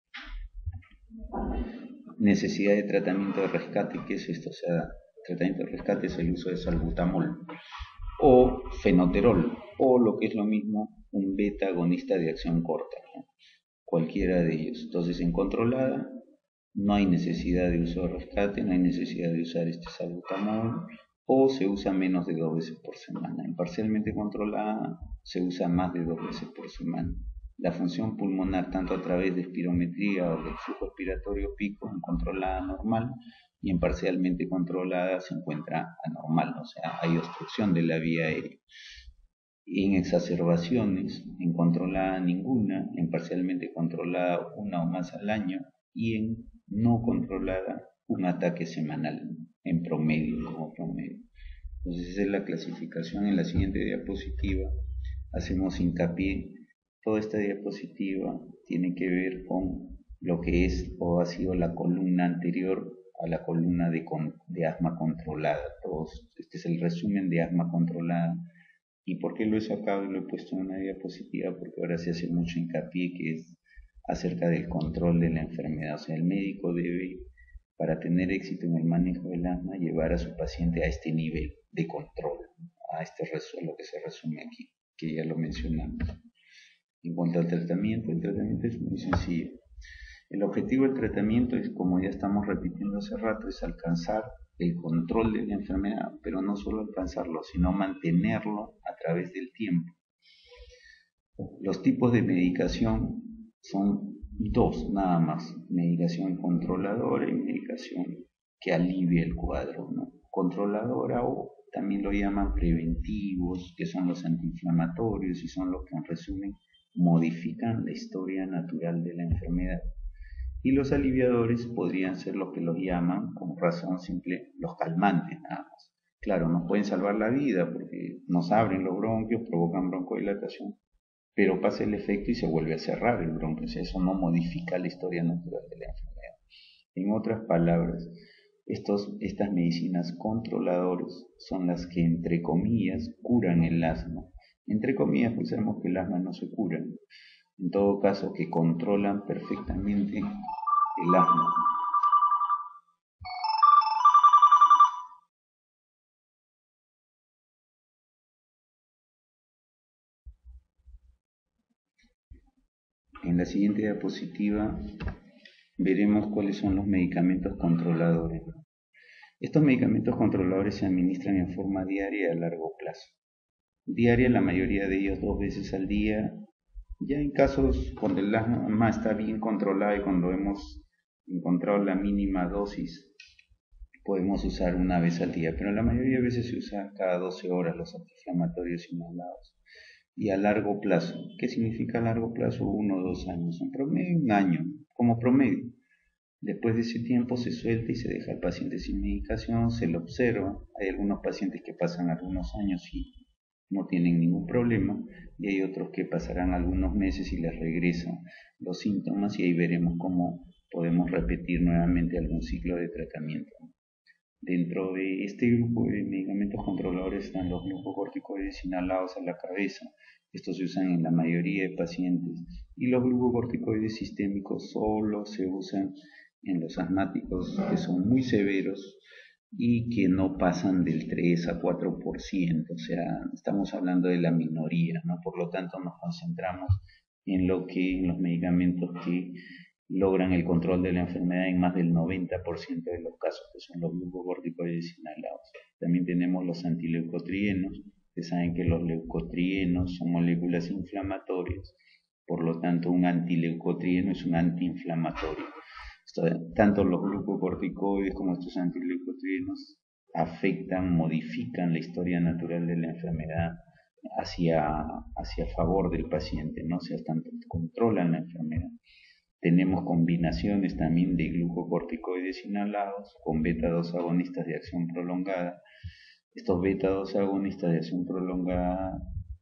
Necesidad de tratamiento de rescate. ¿Qué es esto? O sea, tratamiento de rescate es el uso de salbutamol o fenoterol, o lo que es lo mismo, un beta agonista de acción corta, ¿no? Cualquiera de ellos. Entonces, en controlada no hay necesidad de uso de rescate, no hay necesidad de usar este salbutamol, o se usa menos de dos veces por semana. En parcialmente controlada se usa más de dos veces por semana. La función pulmonar, tanto a través de espirometría o del flujo expiratorio pico, en controlada normal, y en parcialmente controlada se encuentra anormal, o sea, hay obstrucción de la vía aérea. En exacerbaciones, en controlada ninguna, en parcialmente controlada una o más al año, y en no controlada un ataque semanal, en promedio, como promedio. Entonces esa es la clasificación. En la siguiente diapositiva hacemos hincapié. Toda esta diapositiva tiene que ver con lo que es o ha sido la columna anterior a la columna de, con, de asma controlada. Todos, este es el resumen de asma controlada. ¿Y por qué lo he sacado y lo he puesto en una diapositiva? Porque ahora se hace mucho hincapié que es acerca del control de la enfermedad. O sea, el médico debe, para tener éxito en el manejo del asma, llevar a su paciente a este nivel de control, a este a lo que se resume aquí, que ya lo mencionamos. En cuanto al tratamiento, el tratamiento es muy sencillo. El objetivo del tratamiento es, como ya estamos repitiendo hace rato, es alcanzar el control de la enfermedad, pero no solo alcanzarlo, sino mantenerlo a través del tiempo. Los tipos de medicación son dos nada más: medicación controladora y medicación que alivia el cuadro, ¿no? Controladora, o también lo llaman preventivos, que son los antiinflamatorios y son los que en resumen modifican la historia natural de la enfermedad. Y los aliviadores podrían ser los que los llaman, como razón simple, los calmantes nada más. Claro, nos pueden salvar la vida porque nos abren los bronquios, provocan broncodilatación, pero pasa el efecto y se vuelve a cerrar el bronquio. O sea, eso no modifica la historia natural de la enfermedad. En otras palabras, estos, estas medicinas controladoras son las que, entre comillas, curan el asma. Entre comillas, pues sabemos que el asma no se cura. En todo caso, que controlan perfectamente el asma. En la siguiente diapositiva veremos cuáles son los medicamentos controladores. Estos medicamentos controladores se administran en forma diaria y a largo plazo. Diaria, la mayoría de ellos dos veces al día. Ya en casos cuando el asma está bien controlada y cuando hemos encontrado la mínima dosis, podemos usar una vez al día, pero la mayoría de veces se usa cada doce horas los antiinflamatorios inhalados. Y a largo plazo. ¿Qué significa a largo plazo? Uno o dos años. En promedio, un año, como promedio. Después de ese tiempo se suelta y se deja al paciente sin medicación, se lo observa. Hay algunos pacientes que pasan algunos años y no tienen ningún problema, y hay otros que pasarán algunos meses y les regresan los síntomas, y ahí veremos cómo podemos repetir nuevamente algún ciclo de tratamiento. Dentro de este grupo de medicamentos controladores están los glucocorticoides inhalados a la cabeza. Estos se usan en la mayoría de pacientes. Y los glucocorticoides sistémicos solo se usan en los asmáticos que son muy severos y que no pasan del tres a cuatro por ciento. O sea, estamos hablando de la minoría, ¿no? Por lo tanto, nos concentramos en lo que en los medicamentos que logran el control de la enfermedad en más del noventa por ciento de los casos, que son los glucocorticoides inhalados. También tenemos los antileucotrienos, que saben que los leucotrienos son moléculas inflamatorias, por lo tanto un antileucotrieno es un antiinflamatorio. Tanto los glucocorticoides como estos antileucotrienos afectan, modifican la historia natural de la enfermedad hacia, hacia favor del paciente, ¿no? O sea, tanto controlan la enfermedad. Tenemos combinaciones también de glucocorticoides inhalados con beta dos agonistas de acción prolongada. Estos beta dos agonistas de acción prolongada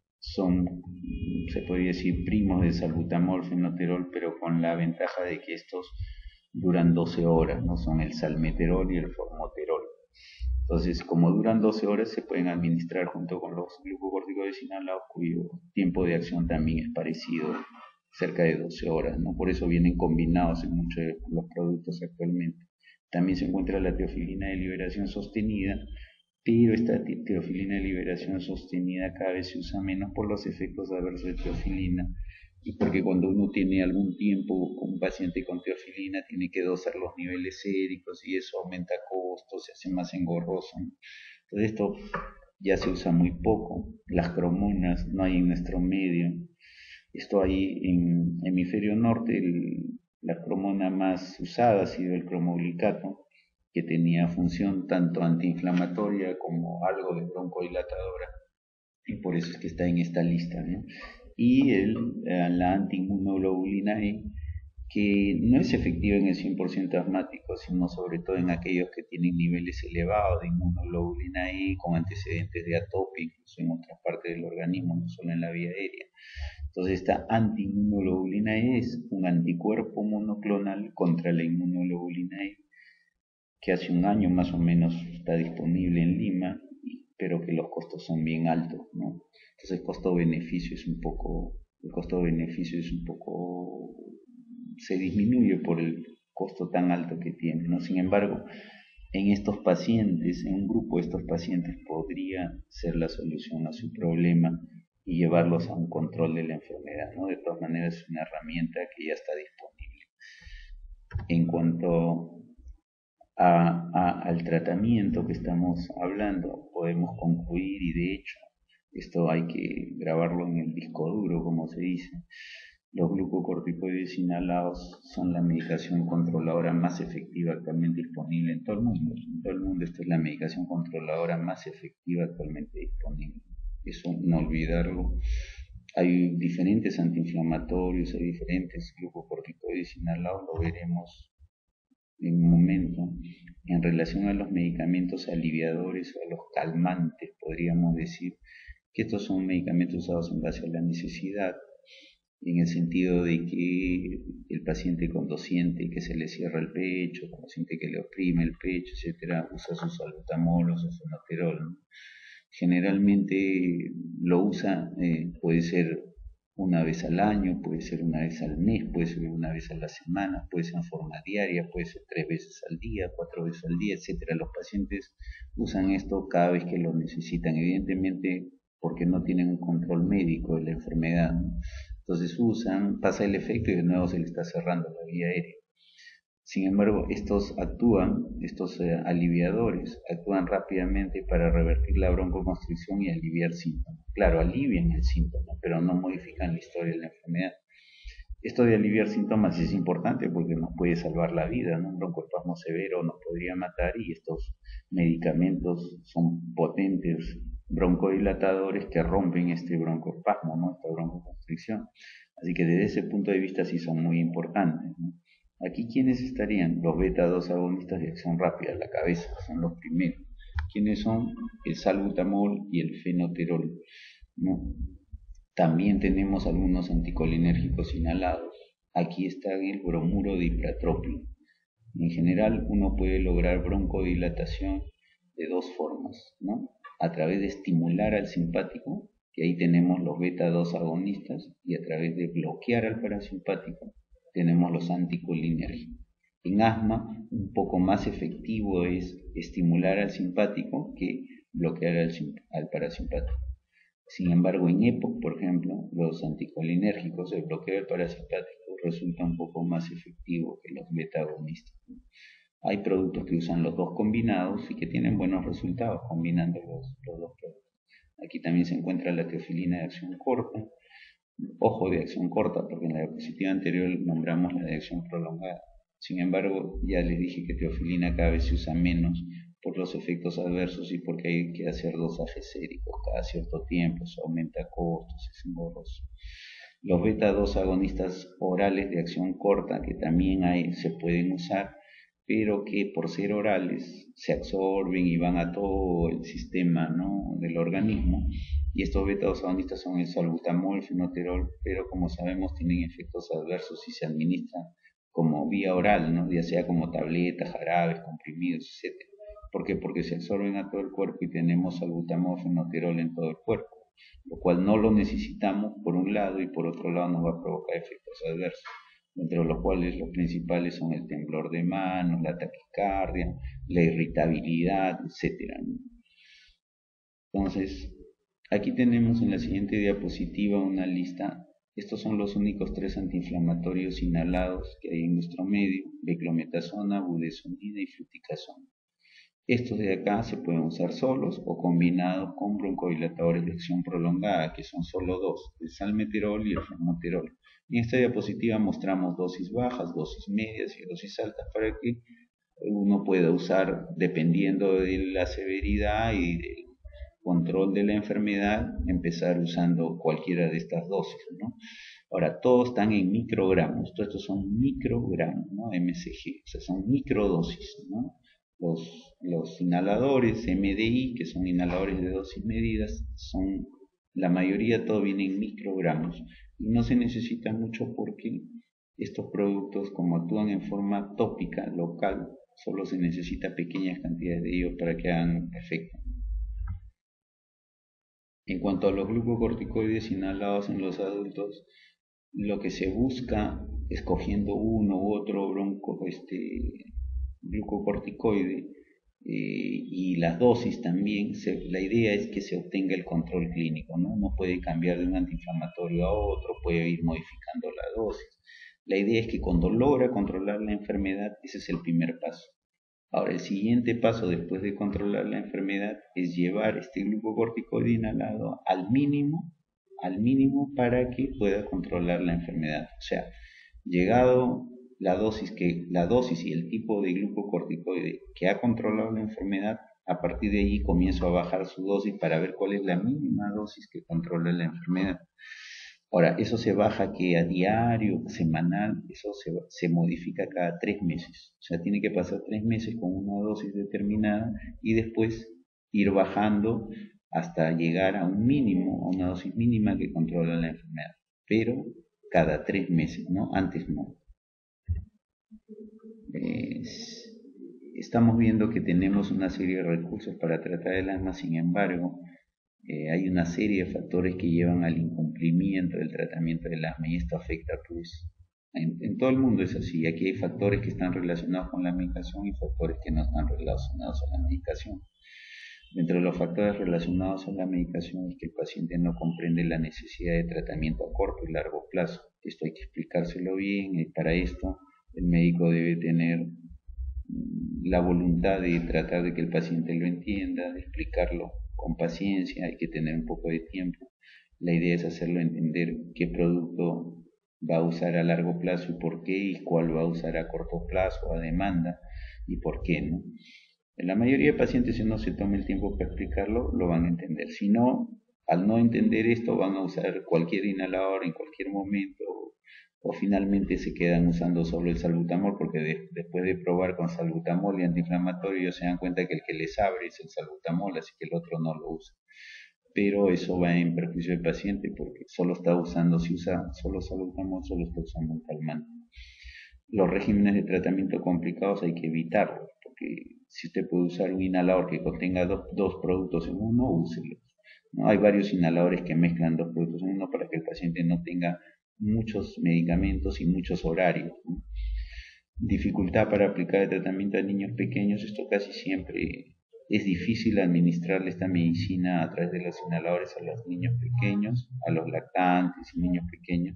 son, se podría decir, primos de salbutamol, fenoterol, pero con la ventaja de que estos duran doce horas, ¿no? Son el salmeterol y el formoterol. Entonces, como duran doce horas, se pueden administrar junto con los glucocorticoides inhalados, cuyo tiempo de acción también es parecido, cerca de doce horas, ¿no? Por eso vienen combinados en muchos de los productos actualmente. También se encuentra la teofilina de liberación sostenida, pero esta teofilina de liberación sostenida cada vez se usa menos por los efectos adversos de teofilina y porque cuando uno tiene algún tiempo con un paciente con teofilina tiene que dosar los niveles séricos y eso aumenta costos, se hace más engorroso, ¿no? Entonces esto ya se usa muy poco. Las cromonas no hay en nuestro medio. Esto ahí en hemisferio norte, el, la cromona más usada ha sido el cromoglicato, que tenía función tanto antiinflamatoria como algo de broncodilatadora, y por eso es que está en esta lista, ¿no? Y el, la antiinmunoglobulina E, que no es efectiva en el cien por ciento asmático, sino sobre todo en aquellos que tienen niveles elevados de inmunoglobulina E con antecedentes de atopia, incluso en otras partes del organismo, no solo en la vía aérea. Entonces esta antiinmunoglobulina E es un anticuerpo monoclonal contra la inmunoglobulina E, que hace un año más o menos está disponible en Lima, pero que los costos son bien altos, ¿no? Entonces el costo-beneficio es un poco, el costo-beneficio es un poco, se disminuye por el costo tan alto que tiene, ¿no? Sin embargo, en estos pacientes, en un grupo de estos pacientes podría ser la solución a su problema y llevarlos a un control de la enfermedad, ¿no? De todas maneras es una herramienta que ya está disponible. En cuanto a, a, al tratamiento que estamos hablando, podemos concluir, y de hecho esto hay que grabarlo en el disco duro, como se dice, los glucocorticoides inhalados son la medicación controladora más efectiva actualmente disponible en todo el mundo. En todo el mundo esta es la medicación controladora más efectiva actualmente disponible. Eso no olvidarlo. Hay diferentes antiinflamatorios, hay diferentes glucocorticoides inhalados, lo veremos en un momento. En relación a los medicamentos aliviadores o a los calmantes, podríamos decir que estos son medicamentos usados en base a la necesidad, en el sentido de que el paciente cuando siente que se le cierra el pecho, cuando siente que le oprime el pecho, etcétera, usa su salbutamol o su fenoterol, ¿no? Generalmente lo usa, eh, puede ser una vez al año, puede ser una vez al mes, puede ser una vez a la semana, puede ser en forma diaria, puede ser tres veces al día, cuatro veces al día, etcétera. Los pacientes usan esto cada vez que lo necesitan, evidentemente porque no tienen un control médico de la enfermedad, ¿no? Entonces usan, pasa el efecto y de nuevo se le está cerrando la vía aérea. Sin embargo, estos actúan, estos eh, aliviadores, actúan rápidamente para revertir la broncoconstricción y aliviar síntomas. Claro, alivian el síntoma, pero no modifican la historia de la enfermedad. Esto de aliviar síntomas es importante porque nos puede salvar la vida, ¿no? Un broncoespasmo severo nos podría matar y estos medicamentos son potentes broncodilatadores que rompen este broncoespasmo, ¿no? Esta broncoconstricción. Así que desde ese punto de vista sí son muy importantes, ¿no? Aquí, ¿quiénes estarían? Los beta dos agonistas de acción rápida, la cabeza, son los primeros. ¿Quiénes son? El salbutamol y el fenoterol, ¿no? También tenemos algunos anticolinérgicos inhalados. Aquí está el bromuro de ipratropino. En general, uno puede lograr broncodilatación de dos formas, ¿no? A través de estimular al simpático, que ahí tenemos los beta dos agonistas, y a través de bloquear al parasimpático, tenemos los anticolinérgicos. En asma, un poco más efectivo es estimular al simpático que bloquear al, al parasimpático. Sin embargo, en EPOC, por ejemplo, los anticolinérgicos, el bloqueo del parasimpático resulta un poco más efectivo que los beta-agonistas. Hay productos que usan los dos combinados y que tienen buenos resultados combinando los, los dos productos. Aquí también se encuentra la teofilina de acción corta, ojo de acción corta, porque en la diapositiva anterior nombramos la de acción prolongada. Sin embargo, ya les dije que teofilina cada vez se usa menos por los efectos adversos y porque hay que hacer dosajes séricos cada cierto tiempo, eso aumenta costos, es engorroso. Los beta dos agonistas orales de acción corta, que también hay, se pueden usar, pero que por ser orales se absorben y van a todo el sistema, ¿no?, del organismo. Y estos beta dos agonistas son el salbutamol, fenoterol, pero como sabemos tienen efectos adversos si se administran como vía oral, ¿no?, ya sea como tabletas, jarabes, comprimidos, etcétera. ¿Por qué? Porque se absorben a todo el cuerpo y tenemos salbutamol, fenoterol en todo el cuerpo, lo cual no lo necesitamos por un lado y por otro lado nos va a provocar efectos adversos, entre los cuales los principales son el temblor de manos, la taquicardia, la irritabilidad, etcétera. Entonces, aquí tenemos en la siguiente diapositiva una lista. Estos son los únicos tres antiinflamatorios inhalados que hay en nuestro medio: beclometasona, budesonida y fluticasona. Estos de acá se pueden usar solos o combinados con broncodilatadores de acción prolongada, que son solo dos, el salmeterol y el formoterol. En esta diapositiva mostramos dosis bajas, dosis medias y dosis altas para que uno pueda usar, dependiendo de la severidad y del control de la enfermedad, empezar usando cualquiera de estas dosis, ¿no? Ahora, todos están en microgramos, todos estos son microgramos, ¿no?, M C G, o sea, son microdosis, ¿no? Los, los inhaladores M D I, que son inhaladores de dosis medidas, son, la mayoría todo viene en microgramos y no se necesita mucho porque estos productos, como actúan en forma tópica, local, solo se necesita pequeñas cantidades de ellos para que hagan efecto. En cuanto a los glucocorticoides inhalados en los adultos, lo que se busca, escogiendo uno u otro bronco, este, glucocorticoide eh, y las dosis también, se, la idea es que se obtenga el control clínico, ¿no? Uno puede cambiar de un antiinflamatorio a otro, puede ir modificando la dosis. La idea es que cuando logra controlar la enfermedad, ese es el primer paso. Ahora, el siguiente paso después de controlar la enfermedad es llevar este glucocorticoide inhalado al mínimo, al mínimo para que pueda controlar la enfermedad. O sea, llegado la dosis, que, la dosis y el tipo de glucocorticoide que ha controlado la enfermedad, a partir de ahí comienzo a bajar su dosis para ver cuál es la mínima dosis que controla la enfermedad. Ahora, eso se baja que a diario, semanal, eso se, se modifica cada tres meses. O sea, tiene que pasar tres meses con una dosis determinada y después ir bajando hasta llegar a un mínimo, a una dosis mínima que controla la enfermedad. Pero cada tres meses, ¿no? Antes no. Eh, estamos viendo que tenemos una serie de recursos para tratar el asma, sin embargo, Eh, hay una serie de factores que llevan al incumplimiento del tratamiento del asma y esto afecta, pues, en, en todo el mundo es así. Aquí hay factores que están relacionados con la medicación y factores que no están relacionados a la medicación. Dentro de los factores relacionados a la medicación es que el paciente no comprende la necesidad de tratamiento a corto y largo plazo. Esto hay que explicárselo bien y para esto el médico debe tener la voluntad de tratar de que el paciente lo entienda, de explicarlo con paciencia, hay que tener un poco de tiempo. La idea es hacerlo entender qué producto va a usar a largo plazo y por qué, y cuál va a usar a corto plazo, a demanda, y por qué, ¿no? En la mayoría de pacientes, si no se toma el tiempo para explicarlo, lo van a entender. Si no, al no entender esto, van a usar cualquier inhalador en cualquier momento, o finalmente se quedan usando solo el salbutamol, porque de, después de probar con salbutamol y antiinflamatorio, ellos se dan cuenta que el que les abre es el salbutamol, así que el otro no lo usa. Pero eso va en perjuicio del paciente, porque solo está usando, si usa solo salbutamol, solo está usando un calmante. Los regímenes de tratamiento complicados hay que evitarlos, porque Si usted puede usar un inhalador que contenga dos, dos productos en uno, úselo. ¿No? Hay varios inhaladores que mezclan dos productos en uno para que el paciente no tenga muchos medicamentos y muchos horarios, ¿no? Dificultad para aplicar el tratamiento a niños pequeños. Esto casi siempre es difícil administrarle esta medicina a través de los inhaladores a los niños pequeños, a los lactantes y niños pequeños,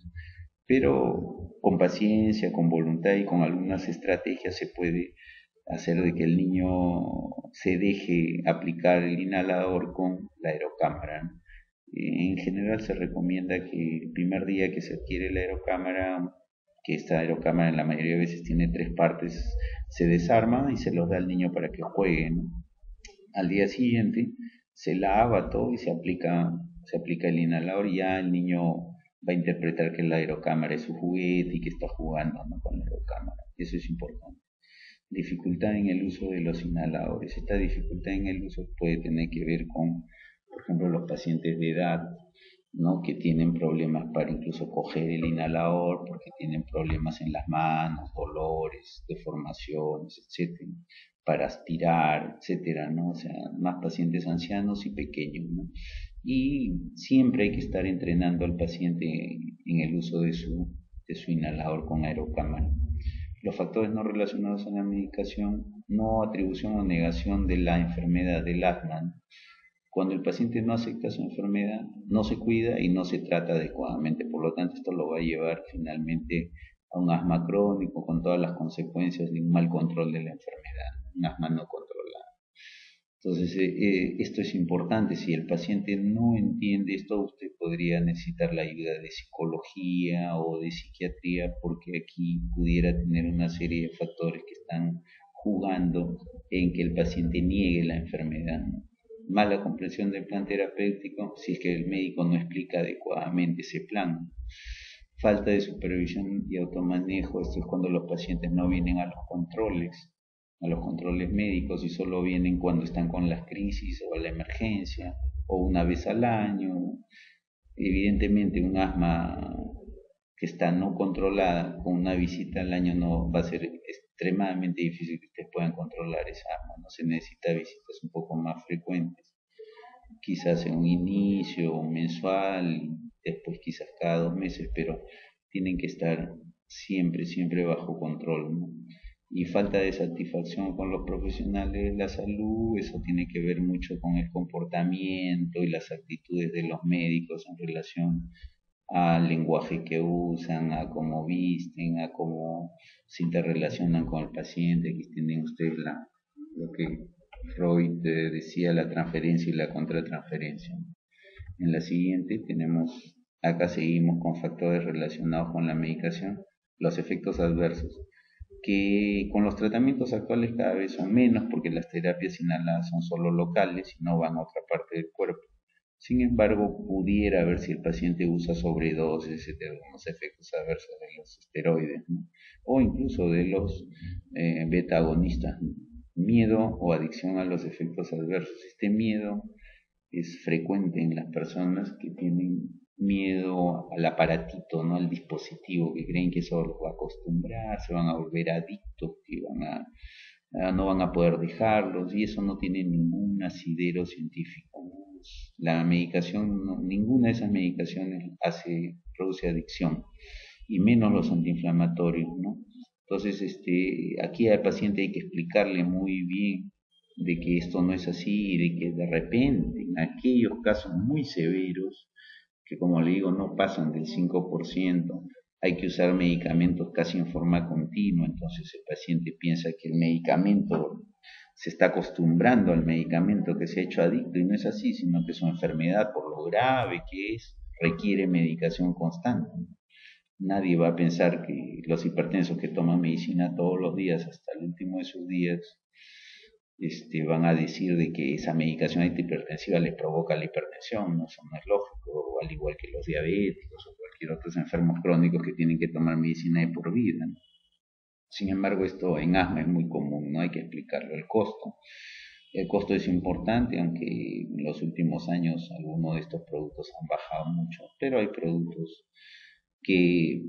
pero con paciencia, con voluntad y con algunas estrategias se puede hacer de que el niño se deje aplicar el inhalador con la aerocámara, ¿no? En general se recomienda que el primer día que se adquiere la aerocámara, que esta aerocámara en la mayoría de veces tiene tres partes, se desarma y se los da al niño para que juegue, ¿no? Al día siguiente se lava todo y se aplica, se aplica el inhalador y ya el niño va a interpretar que la aerocámara es su juguete y que está jugando, ¿no?, con la aerocámara. Eso es importante. Dificultad en el uso de los inhaladores. Esta dificultad en el uso puede tener que ver con, por ejemplo, los pacientes de edad, ¿no?, que tienen problemas para incluso coger el inhalador porque tienen problemas en las manos, dolores, deformaciones, etcétera, para aspirar, etcétera, ¿no? O sea, más pacientes ancianos y pequeños, ¿no? Y siempre hay que estar entrenando al paciente en el uso de su, de su inhalador con aerocámara. Los factores no relacionados a la medicación, no atribución o negación de la enfermedad del asma, ¿no? Cuando el paciente no acepta su enfermedad, no se cuida y no se trata adecuadamente. Por lo tanto, esto lo va a llevar finalmente a un asma crónico con todas las consecuencias de un mal control de la enfermedad, un asma no controlado. Entonces, eh, eh, esto es importante. Si el paciente no entiende esto, usted podría necesitar la ayuda de psicología o de psiquiatría, porque aquí pudiera tener una serie de factores que están jugando en que el paciente niegue la enfermedad, ¿no? Mala comprensión del plan terapéutico si es que el médico no explica adecuadamente ese plan. Falta de supervisión y automanejo. Esto es cuando los pacientes no vienen a los controles, a los controles médicos, y solo vienen cuando están con las crisis o a la emergencia o una vez al año. Evidentemente un asma que está no controlada con una visita al año no va a ser extremadamente difícil que ustedes puedan controlar esa asma, no se necesita visitas un poco más frecuentes, quizás en un inicio, un mensual, después quizás cada dos meses, pero tienen que estar siempre, siempre bajo control, ¿no? Y falta de satisfacción con los profesionales de la salud, eso tiene que ver mucho con el comportamiento y las actitudes de los médicos en relación al lenguaje que usan, a cómo visten, a cómo se interrelacionan con el paciente. Aquí tienen ustedes la, lo que Freud eh, decía, la transferencia y la contratransferencia. En la siguiente tenemos, acá seguimos con factores relacionados con la medicación, los efectos adversos, que con los tratamientos actuales cada vez son menos porque las terapias inhaladas son solo locales y no van a otra parte del cuerpo. Sin embargo, pudiera haber, si el paciente usa sobredosis, algunos efectos adversos de los esteroides, ¿no?, o incluso de los eh, beta agonistas, ¿no? Miedo o adicción a los efectos adversos. Este miedo es frecuente en las personas que tienen miedo al aparatito, ¿no?, al dispositivo, que creen que eso los va a acostumbrar, se van a volver adictos, que van a, a, no van a poder dejarlos, y eso no tiene ningún asidero científico, ¿no? La medicación, no, ninguna de esas medicaciones hace, produce adicción, y menos los antiinflamatorios, ¿no? Entonces, este, aquí al paciente hay que explicarle muy bien de que esto no es así y de que de repente, en aquellos casos muy severos, que como le digo no pasan del cinco por ciento, hay que usar medicamentos casi en forma continua. Entonces el paciente piensa que el medicamento, se está acostumbrando al medicamento, que se ha hecho adicto, y no es así, sino que su enfermedad, por lo grave que es, requiere medicación constante. Nadie va a pensar que los hipertensos que toman medicina todos los días hasta el último de sus días este, van a decir de que esa medicación antihipertensiva les provoca la hipertensión, ¿no? Eso no es lógico, al igual que los diabéticos o cualquier otros enfermos crónicos que tienen que tomar medicina de por vida, ¿no? Sin embargo, esto en asma es muy común, no hay que explicarlo. El costo. El costo es importante, aunque en los últimos años algunos de estos productos han bajado mucho, pero hay productos que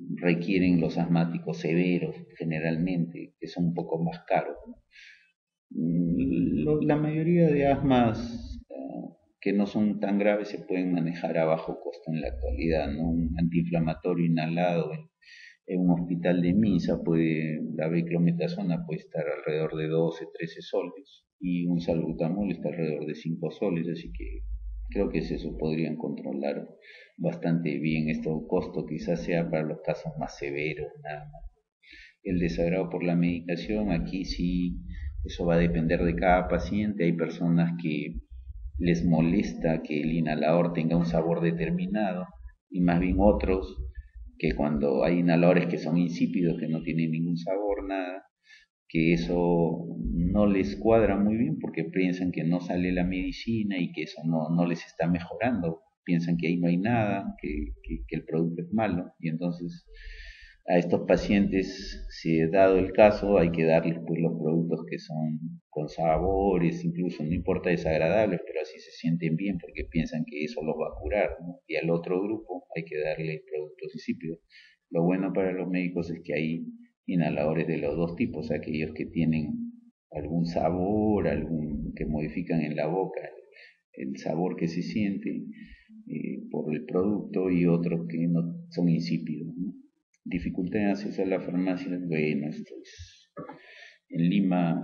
requieren los asmáticos severos generalmente, que son un poco más caros, ¿no? Lo- la mayoría de asmas eh, que no son tan graves se pueden manejar a bajo costo en la actualidad, ¿no? Un antiinflamatorio inhalado en, en un hospital de Minsa puede, la beclometasona puede estar alrededor de doce, trece soles y un salbutamol está alrededor de cinco soles, así que creo que eso podrían controlar bastante bien. Esto costo quizás sea para los casos más severos, nada más. El desagrado por la medicación, aquí sí, eso va a depender de cada paciente. Hay personas que les molesta que el inhalador tenga un sabor determinado y más bien otros que cuando hay inhaladores que son insípidos, que no tienen ningún sabor, nada, que eso no les cuadra muy bien porque piensan que no sale la medicina y que eso no, no les está mejorando. Piensan que ahí no hay nada, que, que, que el producto es malo y entonces a estos pacientes, si es dado el caso, hay que darles pues los productos que son con sabores, incluso no importa desagradables, pero así se sienten bien porque piensan que eso los va a curar, ¿no? Y al otro grupo hay que darle productos insípidos. Lo bueno para los médicos es que hay inhaladores de los dos tipos, aquellos que tienen algún sabor, algún que modifican en la boca el sabor que se siente eh, por el producto y otros que no son insípidos, ¿no? Dificultad en acceso a la farmacia, bueno, esto es, en Lima,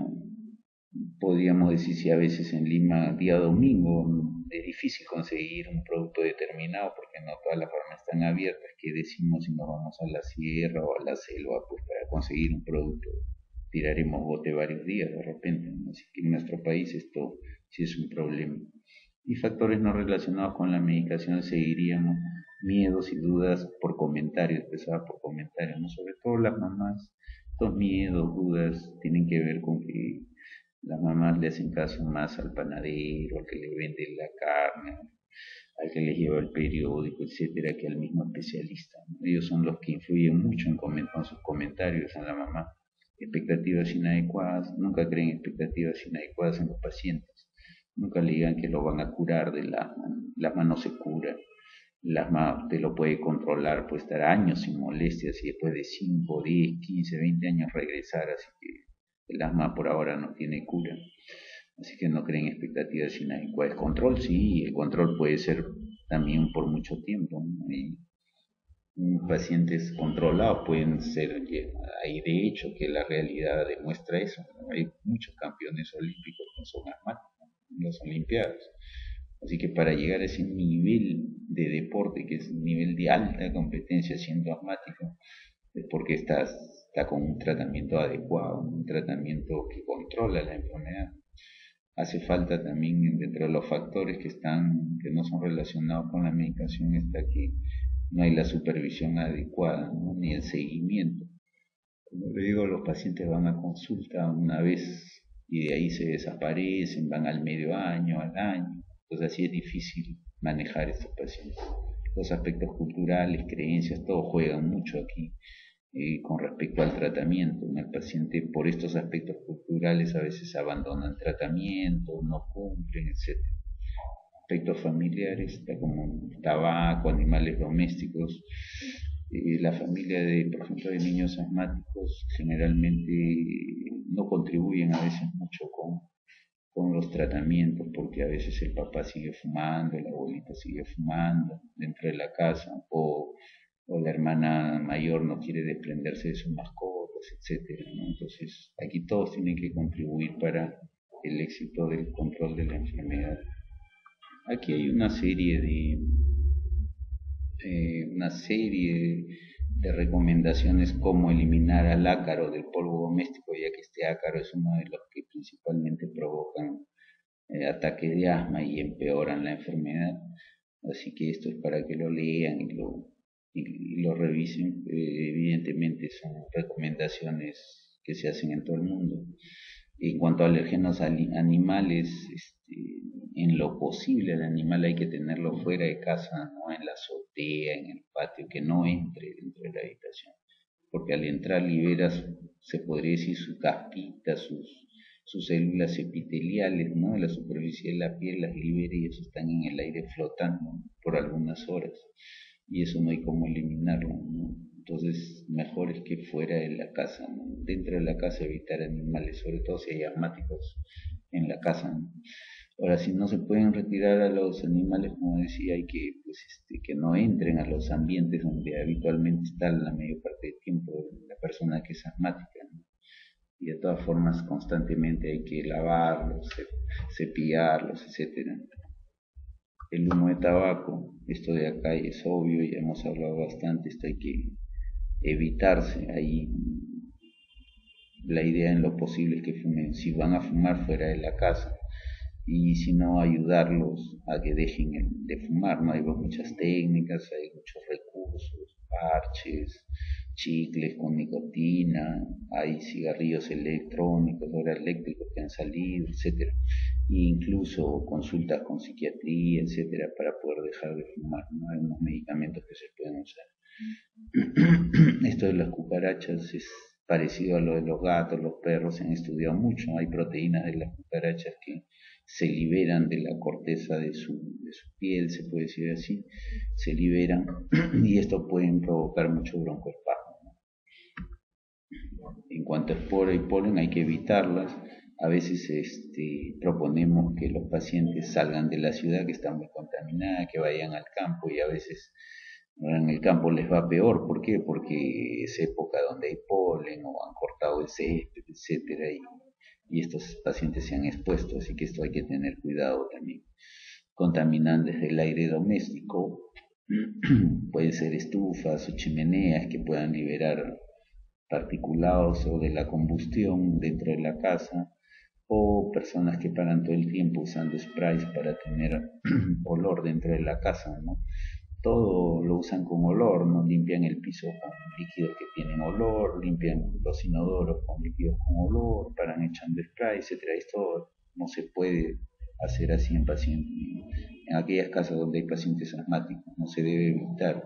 podríamos decir si a veces en Lima día domingo es difícil conseguir un producto determinado porque no todas las farmacias están abiertas, que decimos si nos vamos a la sierra o a la selva pues para conseguir un producto tiraremos bote varios días de repente, ¿no? Así que en nuestro país esto sí es un problema. Y factores no relacionados con la medicación seguiríamos miedos y dudas por comentarios, pesadas por comentarios, ¿no? Sobre todo las mamás, estos miedos, dudas, tienen que ver con que las mamás le hacen caso más al panadero, al que le vende la carne, al que les lleva el periódico, etcétera, que al mismo especialista, ¿no? Ellos son los que influyen mucho en, con sus comentarios a la mamá. Expectativas inadecuadas, nunca creen expectativas inadecuadas en los pacientes. Nunca le digan que lo van a curar de la asma. El asma no se cura. El asma te lo puede controlar, puede estar años sin molestias y después de cinco, diez, quince, veinte años regresar. Así que el asma por ahora no tiene cura. Así que no creen expectativas inadecuadas. Control, sí, el control puede ser también por mucho tiempo, ¿no? Y pacientes controlados pueden ser, hay de hecho que la realidad demuestra eso, ¿no? Hay muchos campeones olímpicos que son asmáticos en las Olimpiadas. Así que para llegar a ese nivel de deporte, que es un nivel de alta competencia siendo asmático, es porque estás, está con un tratamiento adecuado, un tratamiento que controla la enfermedad. Hace falta también dentro de los factores que están, que no son relacionados con la medicación, está que no hay la supervisión adecuada, ¿no? Ni el seguimiento. Como le digo, los pacientes van a consulta una vez y de ahí se desaparecen, van al medio año, al año. Entonces así es difícil manejar estos pacientes. Los aspectos culturales, creencias, todo juegan mucho aquí eh, con respecto al tratamiento, ¿no? El paciente por estos aspectos culturales a veces abandona el tratamiento, no cumplen, etcétera. Aspectos familiares, como tabaco, animales domésticos. Eh, la familia de, por ejemplo, de niños asmáticos generalmente no contribuyen a veces mucho con, con los tratamientos porque a veces el papá sigue fumando, el abuelito sigue fumando dentro de la casa o, o la hermana mayor no quiere desprenderse de sus mascotas, etcétera, ¿no? Entonces aquí todos tienen que contribuir para el éxito del control de la enfermedad. Aquí hay una serie de eh, una serie de recomendaciones como eliminar al ácaro del polvo doméstico, ya que este ácaro es uno de los que principalmente provocan eh, ataques de asma y empeoran la enfermedad. Así que esto es para que lo lean y lo, y, y lo revisen. Eh, evidentemente son recomendaciones que se hacen en todo el mundo. En cuanto a alérgenos animales, este, en lo posible el animal hay que tenerlo fuera de casa, no en la azotea, en el patio, que no entre dentro de la habitación, porque al entrar liberas, se podría decir, su caspita, sus, sus células epiteliales, ¿no? De la superficie de la piel las libera y eso están en el aire flotando por algunas horas y eso no hay cómo eliminarlo, ¿no? Entonces, mejor es que fuera de la casa, ¿no? Dentro de la casa evitar animales, sobre todo si hay asmáticos en la casa, ¿no? Ahora, si no se pueden retirar a los animales, como decía, hay que, pues, este, que no entren a los ambientes donde habitualmente está la mayor parte del tiempo la persona que es asmática, ¿no? Y de todas formas, constantemente hay que lavarlos, cepillarlos, etcétera. El humo de tabaco, esto de acá es obvio, ya hemos hablado bastante, esto hay que evitarse. Ahí la idea en lo posible es que fumen, si van a fumar fuera de la casa, y si no, ayudarlos a que dejen de fumar, ¿no? Hay muchas técnicas, hay muchos recursos, parches, chicles con nicotina, hay cigarrillos electrónicos, ahora eléctricos que han salido, etcétera. E incluso consultas con psiquiatría, etcétera, para poder dejar de fumar, ¿no? Hay unos medicamentos que se pueden usar. Esto de las cucarachas es parecido a lo de los gatos, los perros, se han estudiado mucho, hay proteínas de las cucarachas que se liberan de la corteza de su, de su piel, se puede decir así, se liberan y esto pueden provocar mucho broncoespasmo, ¿no? En cuanto a espora y polen hay que evitarlas. A veces este, proponemos que los pacientes salgan de la ciudad que está muy contaminada, que vayan al campo, y a veces en el campo les va peor. ¿Por qué? Porque es época donde hay polen o han cortado el césped, etcétera, y y estos pacientes se han expuesto, así que esto hay que tener cuidado también. Contaminantes del aire doméstico, pueden ser estufas o chimeneas que puedan liberar particulados o de la combustión dentro de la casa, o personas que paran todo el tiempo usando sprays para tener olor dentro de la casa, ¿no? Todo lo usan con olor, ¿no? Limpian el piso con líquidos que tienen olor, limpian los inodoros con líquidos con olor, paran echando spray, etcétera. Esto no se puede hacer así en pacientes, en aquellas casas donde hay pacientes asmáticos, no se debe evitar.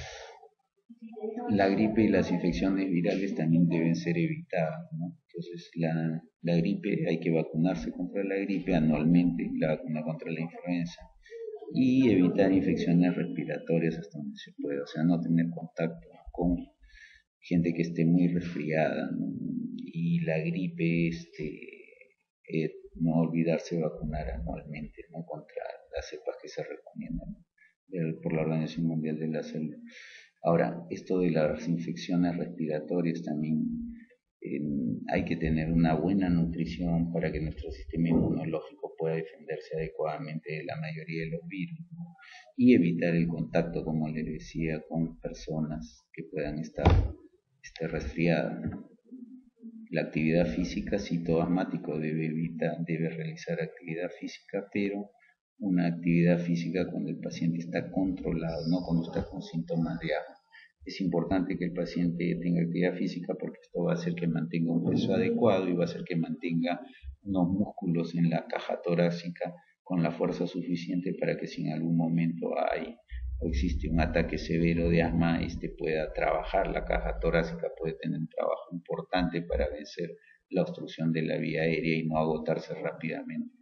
La gripe y las infecciones virales también deben ser evitadas, ¿no? Entonces, la, la gripe, hay que vacunarse contra la gripe anualmente, la vacuna contra la influenza, y evitar infecciones respiratorias hasta donde se pueda, o sea, no tener contacto con gente que esté muy resfriada, ¿no? Y la gripe, este, eh, no olvidarse de vacunar anualmente, ¿no? Contra las cepas que se recomiendan por la Organización Mundial de la Salud. Ahora, esto de las infecciones respiratorias también, eh, hay que tener una buena nutrición para que nuestro sistema inmunológico pueda defenderse adecuadamente de la mayoría de los virus, ¿no? Y evitar el contacto, como les decía, con personas que puedan estar, estar resfriadas, ¿no? La actividad física, si todo asmático debe, evitar, debe realizar actividad física, pero una actividad física cuando el paciente está controlado, no cuando está con síntomas de asma. Es importante que el paciente tenga actividad física porque esto va a hacer que mantenga un peso adecuado y va a hacer que mantenga unos músculos en la caja torácica con la fuerza suficiente para que si en algún momento hay o existe un ataque severo de asma, este pueda trabajar, la caja torácica puede tener un trabajo importante para vencer la obstrucción de la vía aérea y no agotarse rápidamente.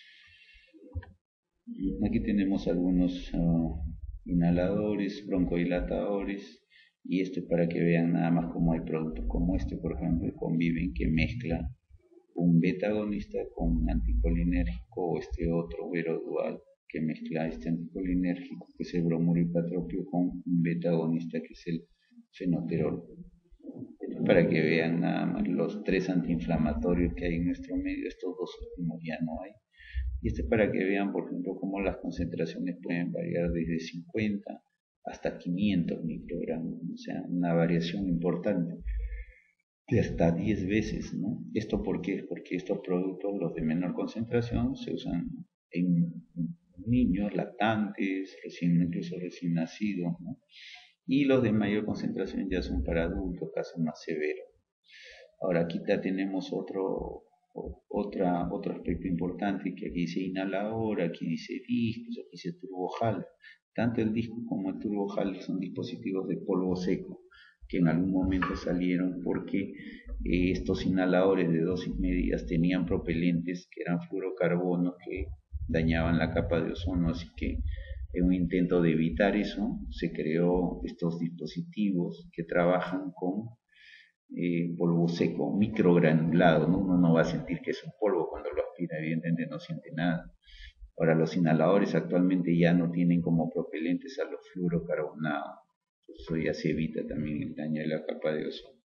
Aquí tenemos algunos uh, inhaladores, broncodilatadores, y esto es para que vean nada más cómo hay productos como este, por ejemplo, el Conviven, que mezcla un beta agonista con un anticolinérgico, o este otro Vero Dual que mezcla este anticolinérgico que es el bromuripatropio con un beta agonista que es el fenoterol. Esto es para que vean nada más los tres antiinflamatorios que hay en nuestro medio, estos dos últimos ya no hay. Y esto es para que vean, por ejemplo, cómo las concentraciones pueden variar desde cincuenta hasta quinientos microgramos, o sea, una variación importante de hasta diez veces, ¿no? ¿Esto por qué? Porque estos productos, los de menor concentración, se usan en niños lactantes, recién, incluso recién nacidos, ¿no? Y los de mayor concentración ya son para adultos, casos más severos. Ahora aquí ya tenemos otro, otra, otro aspecto importante, que aquí dice inhalador, aquí dice discos, aquí dice turbojal. Tanto el disco como el turbojal son dispositivos de polvo seco que en algún momento salieron porque eh, estos inhaladores de dosis medidas tenían propelentes que eran fluorocarbonos que dañaban la capa de ozono, así que En un intento de evitar eso, se creó estos dispositivos que trabajan con eh, polvo seco, microgranulado, ¿no? Uno no va a sentir que es un polvo cuando lo aspira, evidentemente no siente nada. Ahora, los inhaladores actualmente ya no tienen como propelentes a los fluorocarbonados, eso ya se evita también el daño de la capa de ozono.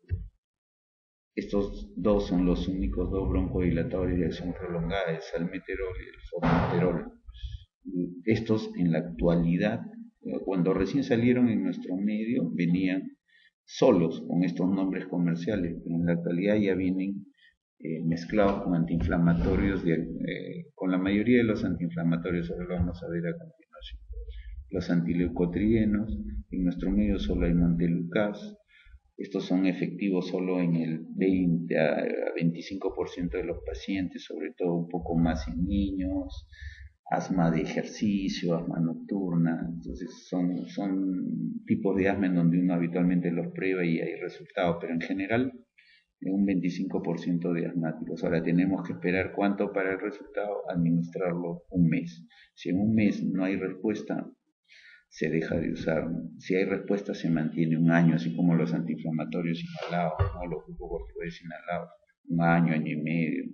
Estos dos son los únicos dos broncodilatadores de acción prolongada, el salmeterol y el formoterol. Estos en la actualidad, cuando recién salieron en nuestro medio, venían solos con estos nombres comerciales, pero en la actualidad ya vienen eh, mezclados con antiinflamatorios, de, eh, con la mayoría de los antiinflamatorios, ahora lo vamos a ver a continuación. Los antileucotrienos, en nuestro medio solo hay montelukast. Estos son efectivos solo en el veinte a veinticinco por ciento de los pacientes, sobre todo un poco más en niños, asma de ejercicio, asma nocturna. Entonces son, son tipos de asma en donde uno habitualmente los prueba y hay resultados, pero en general un veinticinco por ciento de asmáticos. Ahora tenemos que esperar cuánto para el resultado, administrarlo un mes. Si en un mes no hay respuesta, se deja de usar. Si hay respuesta, se mantiene un año, así como los antiinflamatorios inhalados, ¿no? Los glucocorticoides inhalados, un año, año y medio.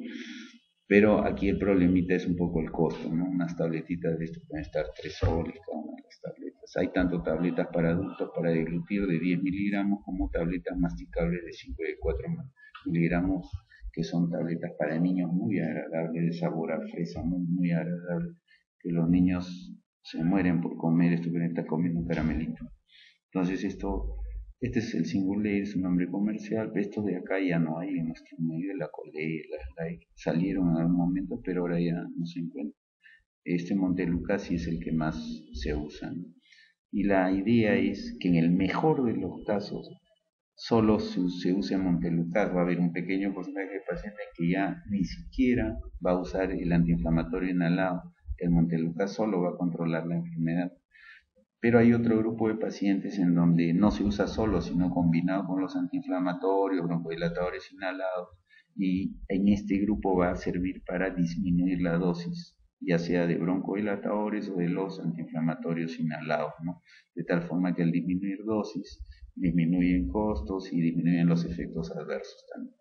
Pero aquí el problemita es un poco el costo, ¿no? Unas tabletitas de esto pueden estar tres soles cada una de las tabletas. Hay tanto tabletas para adultos para deglutir de diez miligramos como tabletas masticables de cinco y de cuatro miligramos, que son tabletas para niños muy agradables, de sabor a fresa, muy, muy agradable, que los niños se mueren por comer esto que está comiendo un caramelito. Entonces esto, este es el Singulair, es un nombre comercial, estos de acá ya no hay en nuestro medio, la Colé, las Lai, salieron en algún momento, pero ahora ya no se encuentran. Este Montelukast sí es el que más se usa, ¿no? Y la idea es que en el mejor de los casos solo se, se use Montelukast, va a haber un pequeño porcentaje de pacientes que ya ni siquiera va a usar el antiinflamatorio inhalado. El Montelukast solo va a controlar la enfermedad. Pero hay otro grupo de pacientes en donde no se usa solo, sino combinado con los antiinflamatorios, broncodilatadores inhalados, y en este grupo va a servir para disminuir la dosis, ya sea de broncodilatadores o de los antiinflamatorios inhalados, ¿no? De tal forma que al disminuir dosis, disminuyen costos y disminuyen los efectos adversos también.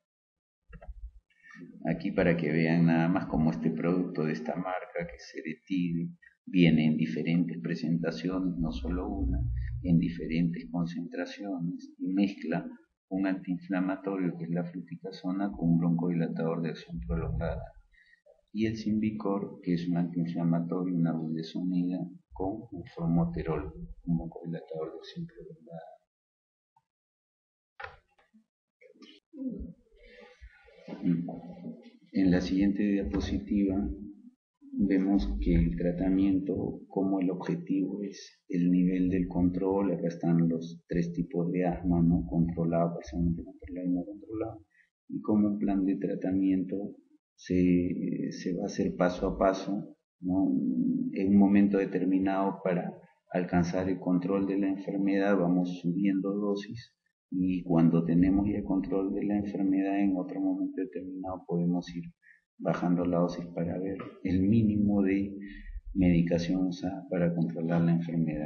Aquí para que vean nada más como este producto de esta marca, que es Eretide, viene en diferentes presentaciones, no solo una, en diferentes concentraciones, y mezcla un antiinflamatorio que es la fluticasona con un broncodilatador de acción prolongada, y el Symbicort, que es un antiinflamatorio, una budesonida con un formoterol, un broncodilatador de acción prolongada. En la siguiente diapositiva vemos que el tratamiento, como el objetivo es el nivel del control. Acá están los tres tipos de asma, ¿no? Controlado, parcialmente controlado y no controlado, y como un plan de tratamiento se, se va a hacer paso a paso, ¿no? En un momento determinado, para alcanzar el control de la enfermedad, vamos subiendo dosis, y cuando tenemos ya el control de la enfermedad, en otro momento determinado podemos ir bajando la dosis para ver el mínimo de medicación usada para controlar la enfermedad.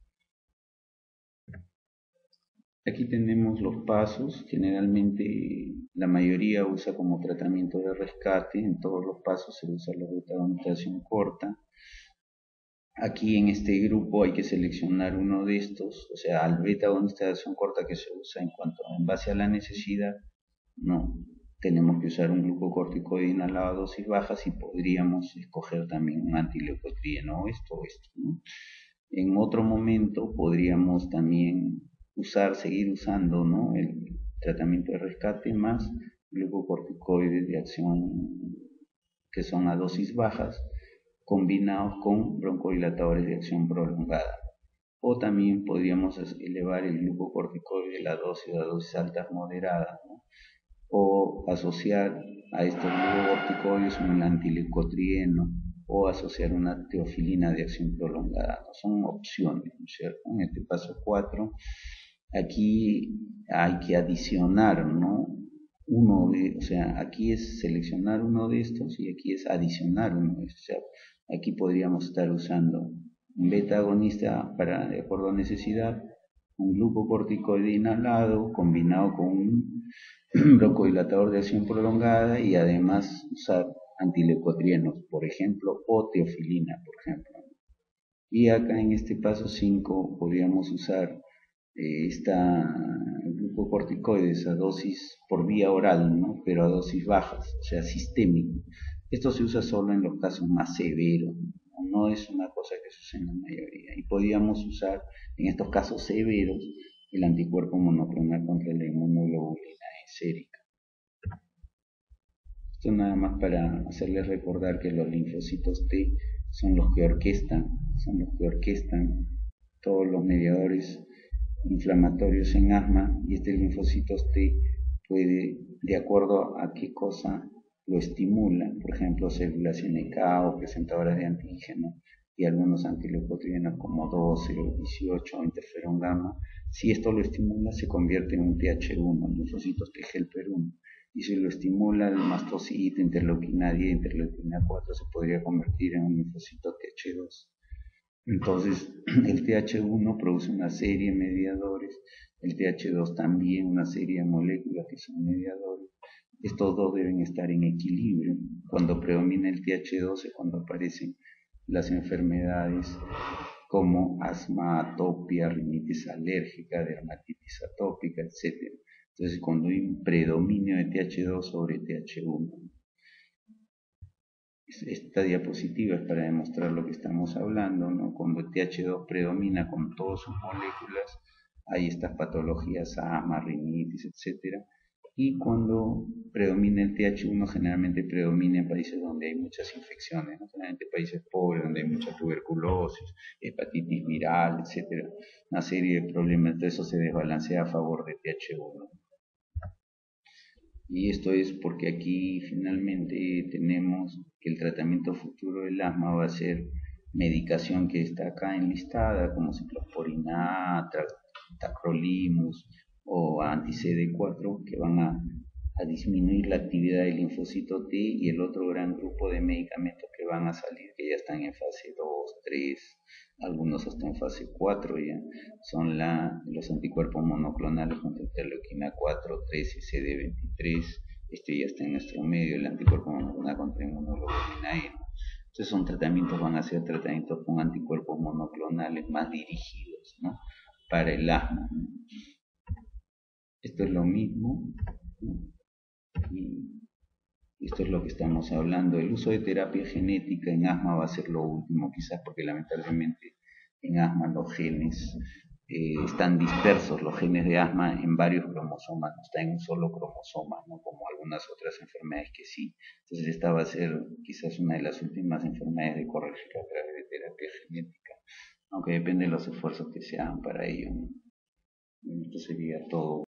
Aquí tenemos los pasos. Generalmente la mayoría usa como tratamiento de rescate. En todos los pasos se usa la beta-agonitación corta. Aquí en este grupo hay que seleccionar uno de estos, o sea, al beta-agonización corta que se usa en cuanto en base a la necesidad, no tenemos que usar un glucocorticoide inhalado a dosis bajas, y podríamos escoger también un antileucotrieno o esto o esto, ¿no? En otro momento podríamos también usar, seguir usando, ¿no?, el tratamiento de rescate más glucocorticoides de acción que son a dosis bajas, combinados con broncodilatadores de acción prolongada. O también podríamos elevar el glucocorticoide de la dosis a dosis altas moderadas, ¿no? O asociar a estos glucocorticoides un antileucotrieno, o asociar una teofilina de acción prolongada, ¿no? Son opciones, ¿no es cierto? En este paso cuatro, aquí hay que adicionar, ¿no?, uno de, o sea, aquí es seleccionar uno de estos y aquí es adicionar uno de estos. O sea, aquí podríamos estar usando un beta agonista para, de acuerdo a necesidad, un glucocorticoide inhalado combinado con un broncodilatador de acción prolongada y además usar antileucotrienos, por ejemplo, o teofilina, por ejemplo. Y acá en este paso cinco podríamos usar eh, esta glucocorticoides a dosis por vía oral, ¿no? Pero a dosis bajas, o sea, sistémico. Esto se usa solo en los casos más severos, ¿no? No es una cosa que se usa en la mayoría. Y podríamos usar en estos casos severos el anticuerpo monoclonal contra la inmunoglobulina E sérica. Esto nada más para hacerles recordar que los linfocitos T son los que orquestan, son los que orquestan todos los mediadores inflamatorios en asma, y este linfocito T puede, de acuerdo a qué cosa lo estimula, por ejemplo, células N K o presentadoras de antígeno y algunos antileucotrienos como doce o dieciocho o interferón gamma. Si esto lo estimula, se convierte en un T H uno, linfocitos T helper uno. Y si lo estimula el mastocito, interleuquina diez, interleuquina cuatro, se podría convertir en un linfocito T H dos. Entonces, el T H uno produce una serie de mediadores, el T H dos también una serie de moléculas que son mediadores. Estos dos deben estar en equilibrio. Cuando predomina el T H dos es cuando aparecen las enfermedades como asma, atopia, rinitis alérgica, dermatitis atópica, etcétera. Entonces, cuando hay un predominio de T H dos sobre T H uno. Esta diapositiva es para demostrar lo que estamos hablando, ¿no? Cuando el T H dos predomina con todas sus moléculas, hay estas patologías, asma, rinitis, etcétera. Y cuando predomina el T H uno, generalmente predomina en países donde hay muchas infecciones, ¿no? Generalmente países pobres, donde hay mucha tuberculosis, hepatitis viral, etcétera. Una serie de problemas, de eso se desbalancea a favor de T H uno. Y esto es porque aquí finalmente tenemos que el tratamiento futuro del asma va a ser medicación que está acá enlistada, como ciclosporina A, tacrolimus o anti-C D cuatro, que van a, a disminuir la actividad del linfocito T, y el otro gran grupo de medicamentos que van a salir, que ya están en fase dos, tres, algunos hasta en fase cuatro ya, son la, los anticuerpos monoclonales contra interleuquina cuatro, tres y C D veintitrés. Este ya está en nuestro medio, el anticuerpo monoclonal contra inmunoglobulina E. Entonces son tratamientos, van a ser tratamientos con anticuerpos monoclonales más dirigidos, ¿no?, para el asma. Esto es lo mismo, ¿no? Y esto es lo que estamos hablando. El uso de terapia genética en asma va a ser lo último, quizás porque lamentablemente en asma los genes eh, están dispersos, los genes de asma, en varios cromosomas, no están en un solo cromosoma, ¿no?, como algunas otras enfermedades que sí. Entonces esta va a ser quizás una de las últimas enfermedades de corregir a través de terapia genética, aunque depende de los esfuerzos que se hagan para ello, ¿no? Esto sería todo.